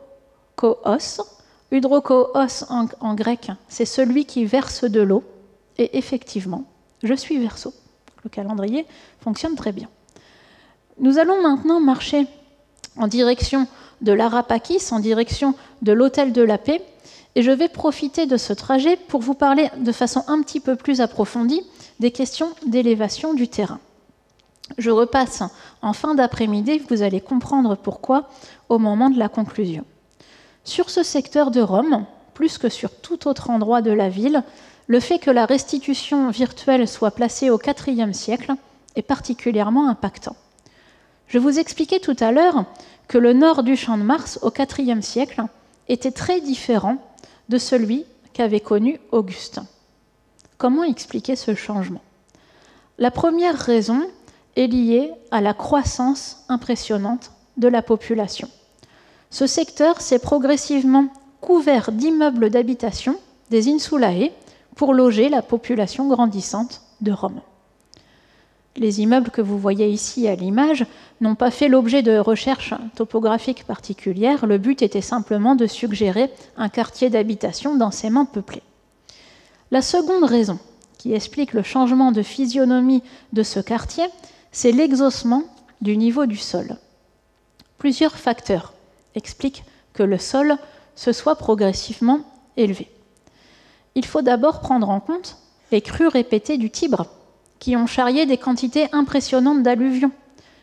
Hydrokoos en grec, c'est celui qui verse de l'eau et effectivement, je suis Verseau. Le calendrier fonctionne très bien. Nous allons maintenant marcher en direction de l'Arapakis, en direction de l'Hôtel de la Paix, et je vais profiter de ce trajet pour vous parler de façon un petit peu plus approfondie des questions d'élévation du terrain. Je repasse en fin d'après-midi, vous allez comprendre pourquoi au moment de la conclusion. Sur ce secteur de Rome, plus que sur tout autre endroit de la ville, le fait que la restitution virtuelle soit placée au IVe siècle est particulièrement impactant. Je vous expliquais tout à l'heure que le nord du Champ de Mars au IVe siècle était très différent de celui qu'avait connu Augustin. Comment expliquer ce changement? La première raison est liée à la croissance impressionnante de la population. Ce secteur s'est progressivement couvert d'immeubles d'habitation, des insulae, pour loger la population grandissante de Rome. Les immeubles que vous voyez ici à l'image n'ont pas fait l'objet de recherches topographiques particulières. Le but était simplement de suggérer un quartier d'habitation densément peuplé. La seconde raison qui explique le changement de physionomie de ce quartier, c'est l'exhaussement du niveau du sol. Plusieurs facteurs expliquent que le sol se soit progressivement élevé. Il faut d'abord prendre en compte les crues répétées du Tibre, qui ont charrié des quantités impressionnantes d'alluvions,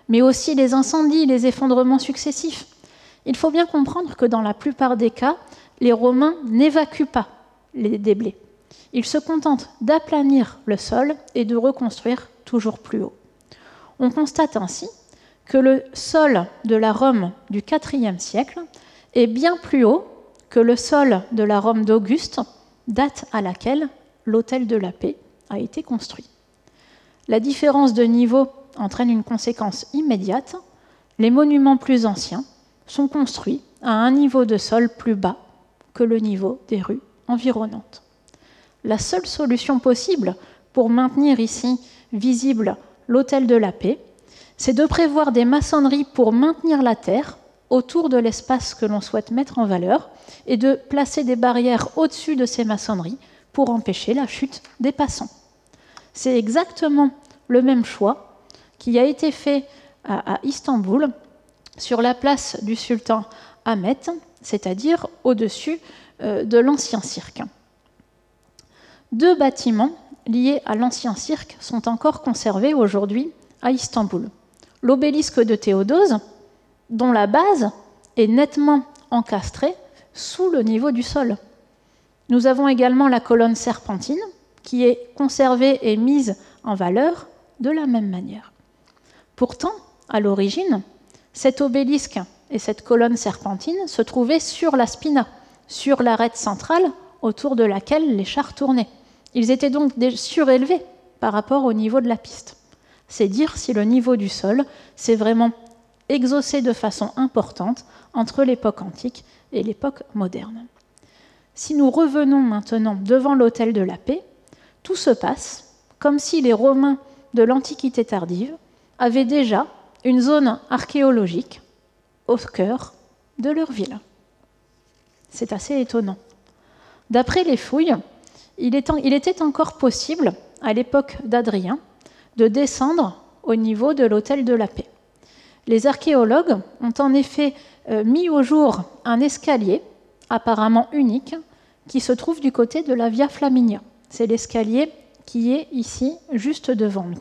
mais aussi les incendies, les effondrements successifs. Il faut bien comprendre que dans la plupart des cas, les Romains n'évacuent pas les déblais. Ils se contentent d'aplanir le sol et de reconstruire toujours plus haut. On constate ainsi que le sol de la Rome du IVe siècle est bien plus haut que le sol de la Rome d'Auguste, date à laquelle l'Hôtel de la Paix a été construit. La différence de niveau entraîne une conséquence immédiate. Les monuments plus anciens sont construits à un niveau de sol plus bas que le niveau des rues environnantes. La seule solution possible pour maintenir ici visible l'Hôtel de la Paix, c'est de prévoir des maçonneries pour maintenir la terre autour de l'espace que l'on souhaite mettre en valeur et de placer des barrières au-dessus de ces maçonneries pour empêcher la chute des passants. C'est exactement le même choix qui a été fait à Istanbul, sur la place du sultan Ahmet, c'est-à-dire au-dessus de l'ancien cirque. 2 bâtiments liés à l'ancien cirque sont encore conservés aujourd'hui à Istanbul. L'obélisque de Théodose, dont la base est nettement encastrée sous le niveau du sol. Nous avons également la colonne serpentine, qui est conservée et mise en valeur de la même manière. Pourtant, à l'origine, cet obélisque et cette colonne serpentine se trouvaient sur la spina, sur l'arête centrale autour de laquelle les chars tournaient. Ils étaient donc surélevés par rapport au niveau de la piste. C'est dire si le niveau du sol s'est vraiment exaucé de façon importante entre l'époque antique et l'époque moderne. Si nous revenons maintenant devant l'Hôtel de la Paix, tout se passe comme si les Romains de l'Antiquité tardive avaient déjà une zone archéologique au cœur de leur ville. C'est assez étonnant. D'après les fouilles, il était encore possible, à l'époque d'Adrien, de descendre au niveau de l'Hôtel de la Paix. Les archéologues ont en effet mis au jour un escalier, apparemment unique, qui se trouve du côté de la Via Flaminia. C'est l'escalier qui est ici, juste devant nous.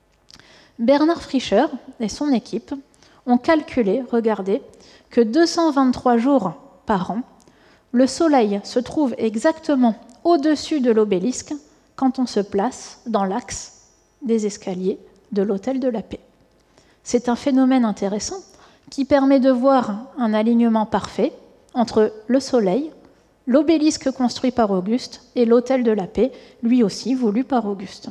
Bernard Fricher et son équipe ont calculé, regardez, que 223 jours par an, le Soleil se trouve exactement au-dessus de l'obélisque quand on se place dans l'axe des escaliers de l'Hôtel de la Paix. C'est un phénomène intéressant qui permet de voir un alignement parfait entre le Soleil, l'obélisque construit par Auguste et l'Hôtel de la Paix, lui aussi voulu par Auguste.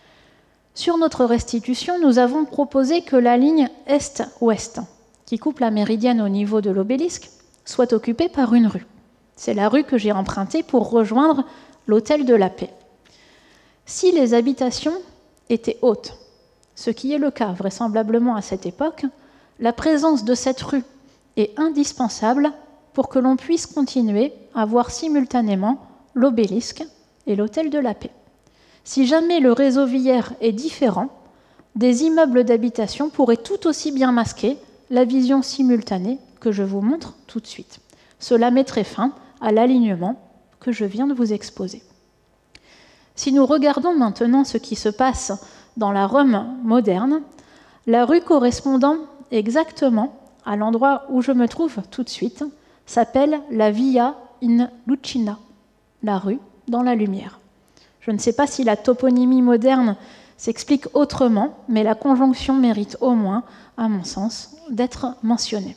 Sur notre restitution, nous avons proposé que la ligne est-ouest, qui coupe la méridienne au niveau de l'obélisque, soit occupée par une rue. C'est la rue que j'ai empruntée pour rejoindre l'Hôtel de la Paix. Si les habitations étaient hautes, ce qui est le cas vraisemblablement à cette époque, la présence de cette rue est indispensable pour que l'on puisse continuer à voir simultanément l'obélisque et l'Hôtel de la Paix. Si jamais le réseau viaire est différent, des immeubles d'habitation pourraient tout aussi bien masquer la vision simultanée que je vous montre tout de suite. Cela mettrait fin à l'alignement que je viens de vous exposer. Si nous regardons maintenant ce qui se passe dans la Rome moderne, la rue correspondant exactement à l'endroit où je me trouve tout de suite s'appelle la Via in Lucina, la rue dans la lumière. Je ne sais pas si la toponymie moderne s'explique autrement, mais la conjonction mérite au moins, à mon sens, d'être mentionnée.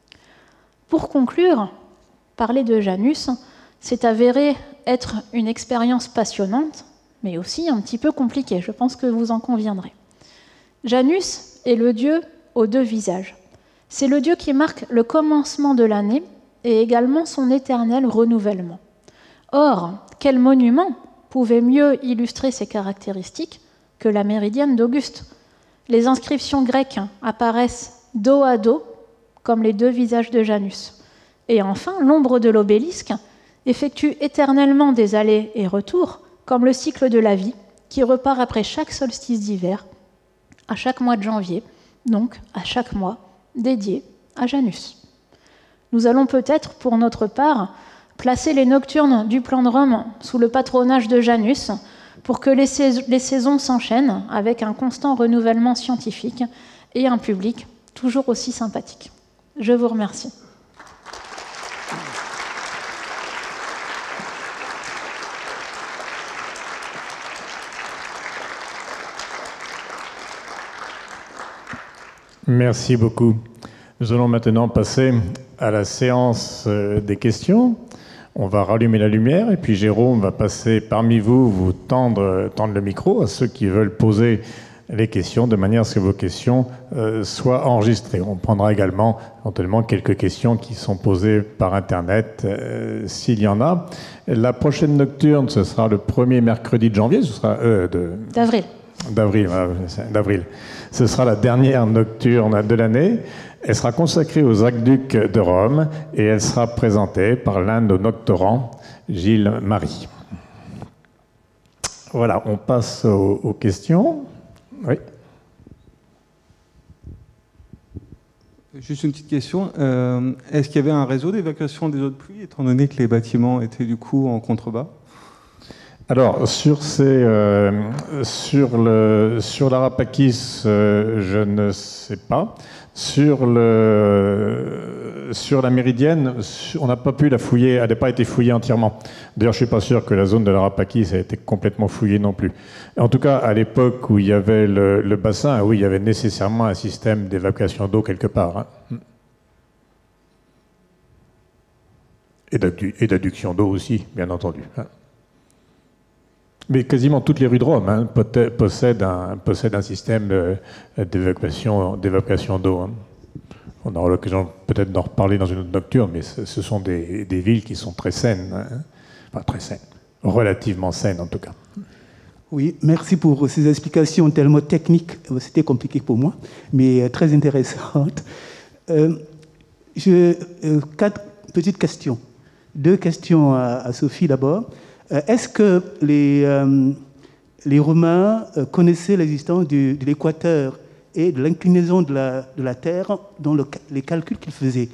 Pour conclure, parler de Janus, c'est avéré être une expérience passionnante, mais aussi un petit peu compliquée, je pense que vous en conviendrez. Janus est le dieu aux 2 visages. C'est le dieu qui marque le commencement de l'année et également son éternel renouvellement. Or, quel monument pouvait mieux illustrer ces caractéristiques que la méridienne d'Auguste? Les inscriptions grecques apparaissent dos à dos, comme les 2 visages de Janus. Et enfin, l'ombre de l'obélisque effectue éternellement des allers et retours, comme le cycle de la vie, qui repart après chaque solstice d'hiver, à chaque mois de janvier, donc à chaque mois dédié à Janus. Nous allons peut-être, pour notre part, placer les nocturnes du plan de Rome sous le patronage de Janus pour que les saisons s'enchaînent avec un constant renouvellement scientifique et un public toujours aussi sympathique. Je vous remercie. Merci beaucoup. Nous allons maintenant passer à la séance des questions. On va rallumer la lumière et puis Jérôme va passer parmi vous, vous tendre le micro à ceux qui veulent poser les questions de manière à ce que vos questions soient enregistrées. On prendra également éventuellement quelques questions qui sont posées par Internet s'il y en a. La prochaine nocturne, ce sera le premier mercredi de janvier, ce sera d'avril. D'avril. Ce sera la dernière nocturne de l'année. Elle sera consacrée aux aqueducs de Rome et elle sera présentée par l'un de nos noctorants, Gilles Marie. Voilà, on passe aux questions. Oui. Juste une petite question. Est-ce qu'il y avait un réseau d'évacuation des eaux de pluie, étant donné que les bâtiments étaient du coup en contrebas ? Alors, sur l'Arapakis, je ne sais pas. Sur la Méridienne, on n'a pas pu la fouiller, elle n'a pas été fouillée entièrement. D'ailleurs, je ne suis pas sûr que la zone de l'Arapakis a été complètement fouillée non plus. En tout cas, à l'époque où il y avait le bassin, oui, il y avait nécessairement un système d'évacuation d'eau quelque part. Hein. Et d'adduction d'eau aussi, bien entendu. Hein. Mais quasiment toutes les rues de Rome possèdent un système d'évacuation d'eau. Hein. On aura l'occasion peut-être d'en reparler dans une autre nocturne, mais ce sont des villes qui sont très saines. Hein. Enfin, très saines. Relativement saines, en tout cas. Oui, merci pour ces explications tellement techniques. C'était compliqué pour moi, mais très intéressantes. 4 petites questions. 2 questions à Sophie d'abord. Est-ce que les Romains connaissaient l'existence de l'équateur et de l'inclinaison de la Terre dans les calculs qu'ils faisaient?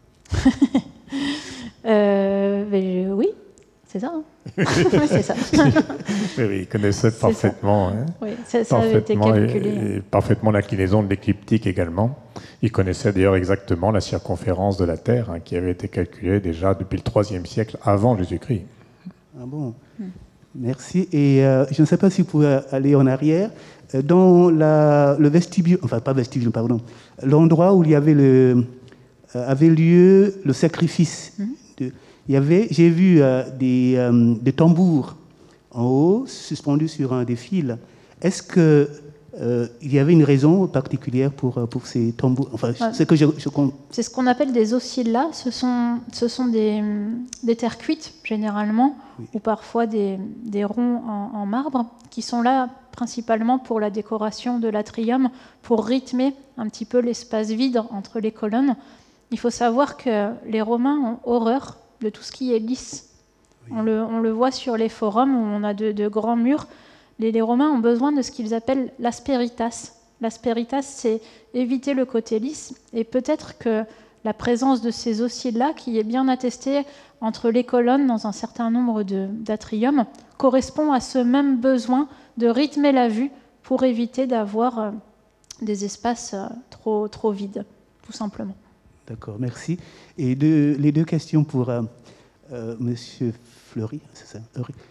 Oui, c'est ça. Hein. Oui, c'est ça. Oui, ils connaissaient parfaitement. Hein, oui, ça avait été calculé. Et parfaitement l'inclinaison de l'écliptique également. Ils connaissaient d'ailleurs exactement la circonférence de la Terre, hein, qui avait été calculée déjà depuis le IIIe siècle avant Jésus-Christ. Ah bon, merci. Et je ne sais pas si vous pouvez aller en arrière. Dans le vestibule, enfin pas vestibule, pardon, l'endroit où il y avait avait lieu le sacrifice. J'ai vu des tambours en haut, suspendus sur des fils. Est-ce que il y avait une raison particulière pour ces tambours? Enfin, c'est que c'est ce qu'on appelle des oscillas. Ce sont des terres cuites, généralement, oui, ou parfois des ronds en marbre, qui sont là principalement pour la décoration de l'atrium, pour rythmer un petit peu l'espace vide entre les colonnes. Il faut savoir que les Romains ont horreur de tout ce qui est lisse. Oui. On le voit sur les forums où on a de grands murs. Les Romains ont besoin de ce qu'ils appellent l'aspéritas. L'aspéritas, c'est éviter le côté lisse. Et peut-être que la présence de ces oscillas, qui est bien attestée entre les colonnes dans un certain nombre d'atriums, correspond à ce même besoin de rythmer la vue pour éviter d'avoir des espaces trop vides, tout simplement. D'accord, merci. Et les 2 questions pour Monsieur Fleury, c'est ça,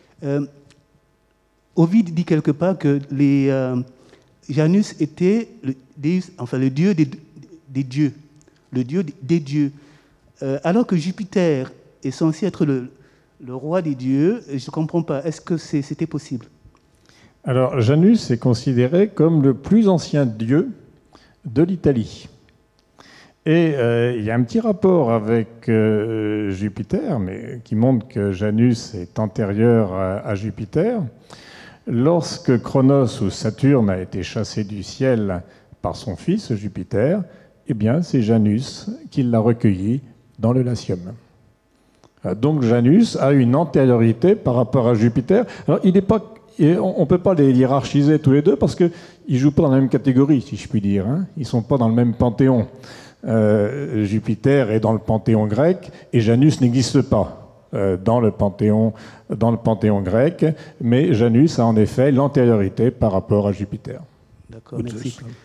Ovide dit quelque part que Janus était le dieu des dieux, le dieu des dieux, alors que Jupiter est censé être le roi des dieux. Je ne comprends pas. Est-ce que c'était possible? Alors, Janus est considéré comme le plus ancien dieu de l'Italie. Et il y a un petit rapport avec Jupiter, mais qui montre que Janus est antérieur à Jupiter. Lorsque Cronos ou Saturne a été chassé du ciel par son fils Jupiter, eh bien c'est Janus qui l'a recueilli dans le Latium. Donc Janus a une antériorité par rapport à Jupiter. Alors il n'est pas, on ne peut pas les hiérarchiser tous les deux parce qu'ils ne jouent pas dans la même catégorie, si je puis dire. Hein. Ils ne sont pas dans le même panthéon. Jupiter est dans le panthéon grec et Janus n'existe pas dans le panthéon grec, mais Janus a en effet l'antériorité par rapport à Jupiter. D'accord, merci.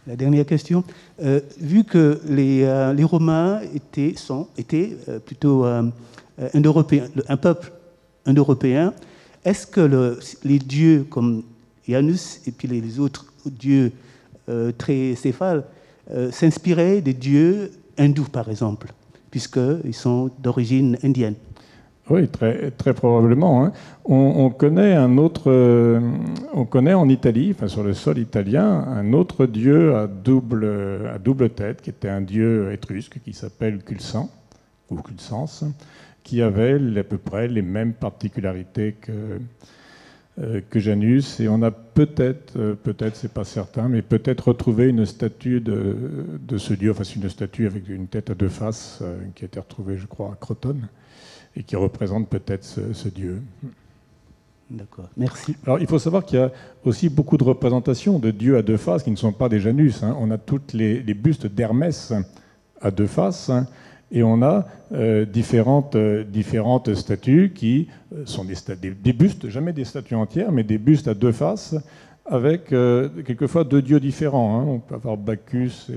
la dernière question. Vu que les Romains étaient plutôt un peuple indo-européen, est-ce que les dieux comme Janus et puis les autres dieux très céphales s'inspiraient des dieux hindous, par exemple, puisqu'ils sont d'origine indienne? Oui, très, très probablement. Hein. On connaît on connaît en Italie, enfin sur le sol italien, un autre dieu à double tête, qui était un dieu étrusque qui s'appelle Culsan, ou Culsens, qui avait à peu près les mêmes particularités que Janus. Et on a peut-être, c'est pas certain, mais peut-être retrouvé une statue de ce dieu, enfin c'est une statue avec une tête à deux faces, qui a été retrouvée, je crois, à Crotone, et qui représente peut-être ce dieu. D'accord, merci. Alors, il faut savoir qu'il y a aussi beaucoup de représentations de dieux à deux faces qui ne sont pas des Janus. Hein. On a toutes les bustes d'Hermès à deux faces, hein, et on a différentes statues qui sont des bustes, jamais des statues entières, mais des bustes à deux faces, avec quelquefois deux dieux différents. Hein. On peut avoir Bacchus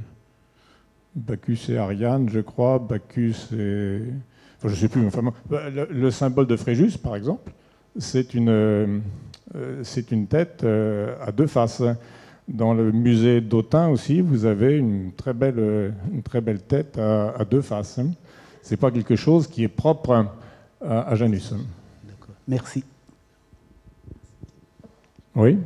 et Ariane, je crois, Bacchus et... Enfin, je ne sais plus, enfin, le symbole de Fréjus, par exemple, c'est une tête à deux faces. Dans le musée d'Autun aussi, vous avez une très belle tête à deux faces. Ce n'est pas quelque chose qui est propre à Janus. D'accord, merci. Oui.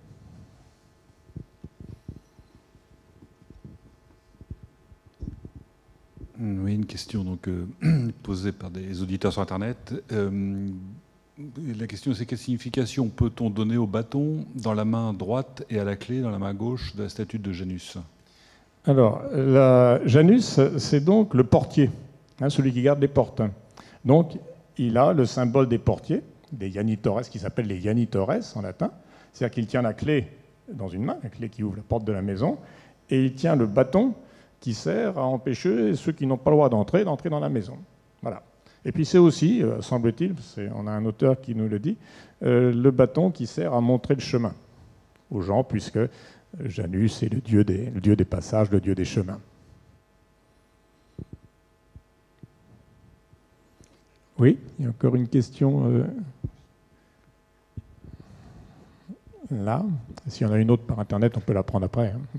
Oui, une question donc, posée par des auditeurs sur Internet. La question, c'est quelle signification peut-on donner au bâton dans la main droite et à la clé dans la main gauche de la statue de Janus? Alors, Janus, c'est donc le portier, hein, celui qui garde les portes. Donc, il a le symbole des portiers, des janitores, qui s'appellent les janitores en latin. C'est-à-dire qu'il tient la clé dans une main, la clé qui ouvre la porte de la maison, et il tient le bâton qui sert à empêcher ceux qui n'ont pas le droit d'entrer dans la maison. Voilà. Et puis c'est aussi, semble-t-il, on a un auteur qui nous le dit, le bâton qui sert à montrer le chemin aux gens, puisque Janus est le dieu des passages, le dieu des chemins. Oui, il y a encore une question là. Si on a une autre par Internet, on peut la prendre après. Hein.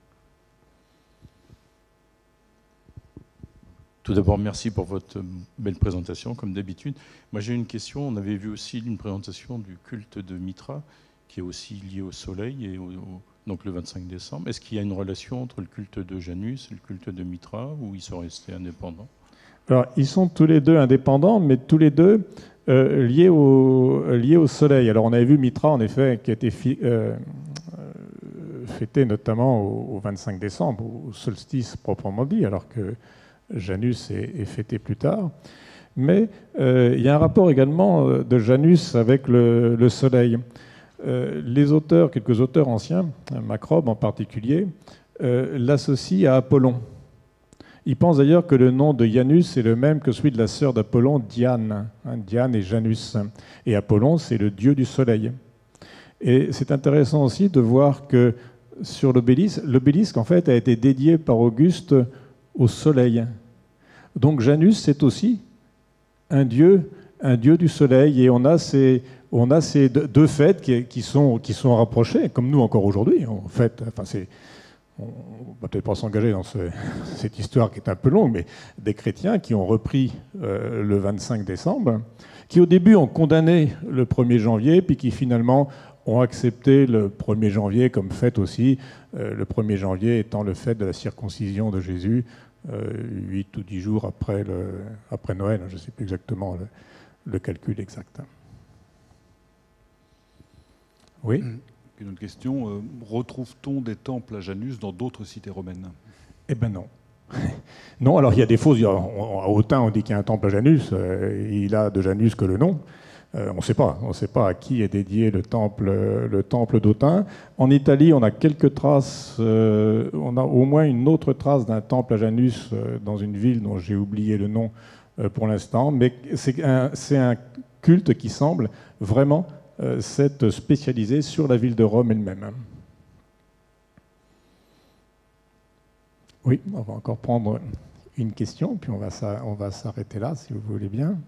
Tout d'abord, merci pour votre belle présentation, comme d'habitude. Moi, j'ai une question. On avait vu aussi une présentation du culte de Mitra, qui est aussi lié au soleil, et donc le 25 décembre. Est-ce qu'il y a une relation entre le culte de Janus et le culte de Mitra, ou ils sont restés indépendants? Alors, ils sont tous les deux indépendants, mais tous les deux liés au soleil. Alors, on avait vu Mitra, en effet, qui a été fêté notamment au 25 décembre, au solstice proprement dit, alors que Janus est fêté plus tard. Mais il y a un rapport également de Janus avec le soleil. Quelques auteurs anciens, Macrobe en particulier, l'associent à Apollon. Ils pensent d'ailleurs que le nom de Janus est le même que celui de la sœur d'Apollon, Diane. Diane et Janus. Et Apollon, c'est le dieu du soleil. Et c'est intéressant aussi de voir que sur l'obélisque en fait, a été dédié par Auguste au soleil. Donc Janus, c'est aussi un dieu du soleil. Et on a ces deux fêtes qui sont rapprochées, comme nous encore aujourd'hui. En fait, on ne va peut-être pas s'engager dans cette histoire qui est un peu longue, mais des chrétiens qui ont repris le 25 décembre, qui au début ont condamné le 1er janvier, puis qui finalement ont accepté le 1er janvier comme fête aussi, le 1er janvier étant le fête de la circoncision de Jésus, 8 ou 10 jours après Noël, je ne sais plus exactement le calcul exact. Oui. Une autre question, retrouve-t-on des temples à Janus dans d'autres cités romaines? Eh bien non. Non, alors il y a des fausses. À Autun, on dit qu'il y a un temple à Janus, il a de Janus que le nom. On ne sait pas à qui est dédié le temple d'Autun. En Italie, on a quelques traces, on a au moins une autre trace d'un temple à Janus dans une ville dont j'ai oublié le nom pour l'instant, mais c'est un culte qui semble vraiment s'être spécialisé sur la ville de Rome elle-même. Oui, on va encore prendre une question, puis on va s'arrêter là, si vous voulez bien.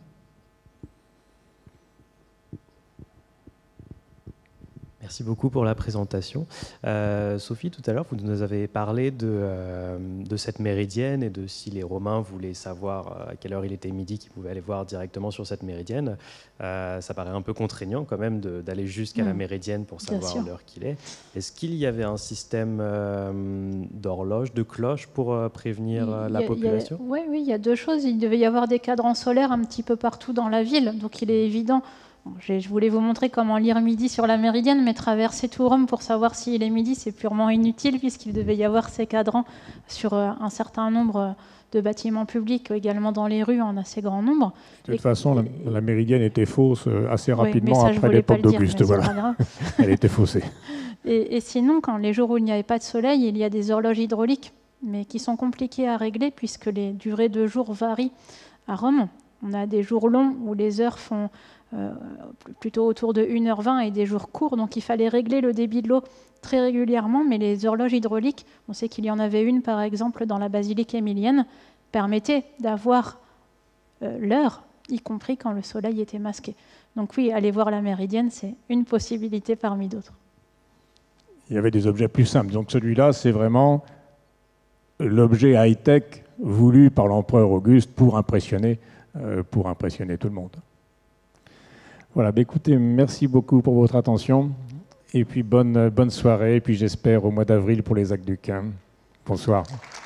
Merci beaucoup pour la présentation. Sophie, tout à l'heure, vous nous avez parlé de cette méridienne et de si les Romains voulaient savoir à quelle heure il était midi, qu'ils pouvaient aller voir directement sur cette méridienne. Ça paraît un peu contraignant quand même d'aller jusqu'à la méridienne pour savoir l'heure qu'il est. Est-ce qu'il y avait un système d'horloge, de cloche pour prévenir la population? Oui, il y a deux choses. Il devait y avoir des cadrans solaires un petit peu partout dans la ville, donc il est évident. Je voulais vous montrer comment lire midi sur la méridienne, mais traverser tout Rome pour savoir s'il est midi, c'est purement inutile, puisqu'il devait y avoir ces cadrans sur un certain nombre de bâtiments publics, également dans les rues, en assez grand nombre. De toute façon, la méridienne était fausse assez rapidement après l'époque d'Auguste. Voilà. Elle était faussée. Et sinon, quand les jours où il n'y avait pas de soleil, il y a des horloges hydrauliques, mais qui sont compliquées à régler, puisque les durées de jour varient à Rome. On a des jours longs où les heures font plutôt autour de 1h20 et des jours courts, donc il fallait régler le débit de l'eau très régulièrement, mais les horloges hydrauliques, on sait qu'il y en avait une par exemple dans la basilique émilienne, permettaient d'avoir l'heure, y compris quand le soleil était masqué. Donc oui, aller voir la méridienne, c'est une possibilité parmi d'autres. Il y avait des objets plus simples, donc celui-là c'est vraiment l'objet high-tech voulu par l'empereur Auguste pour impressionner tout le monde. Voilà, écoutez, merci beaucoup pour votre attention, et puis bonne soirée, et puis j'espère au mois d'avril pour les Aqueducs. Bonsoir.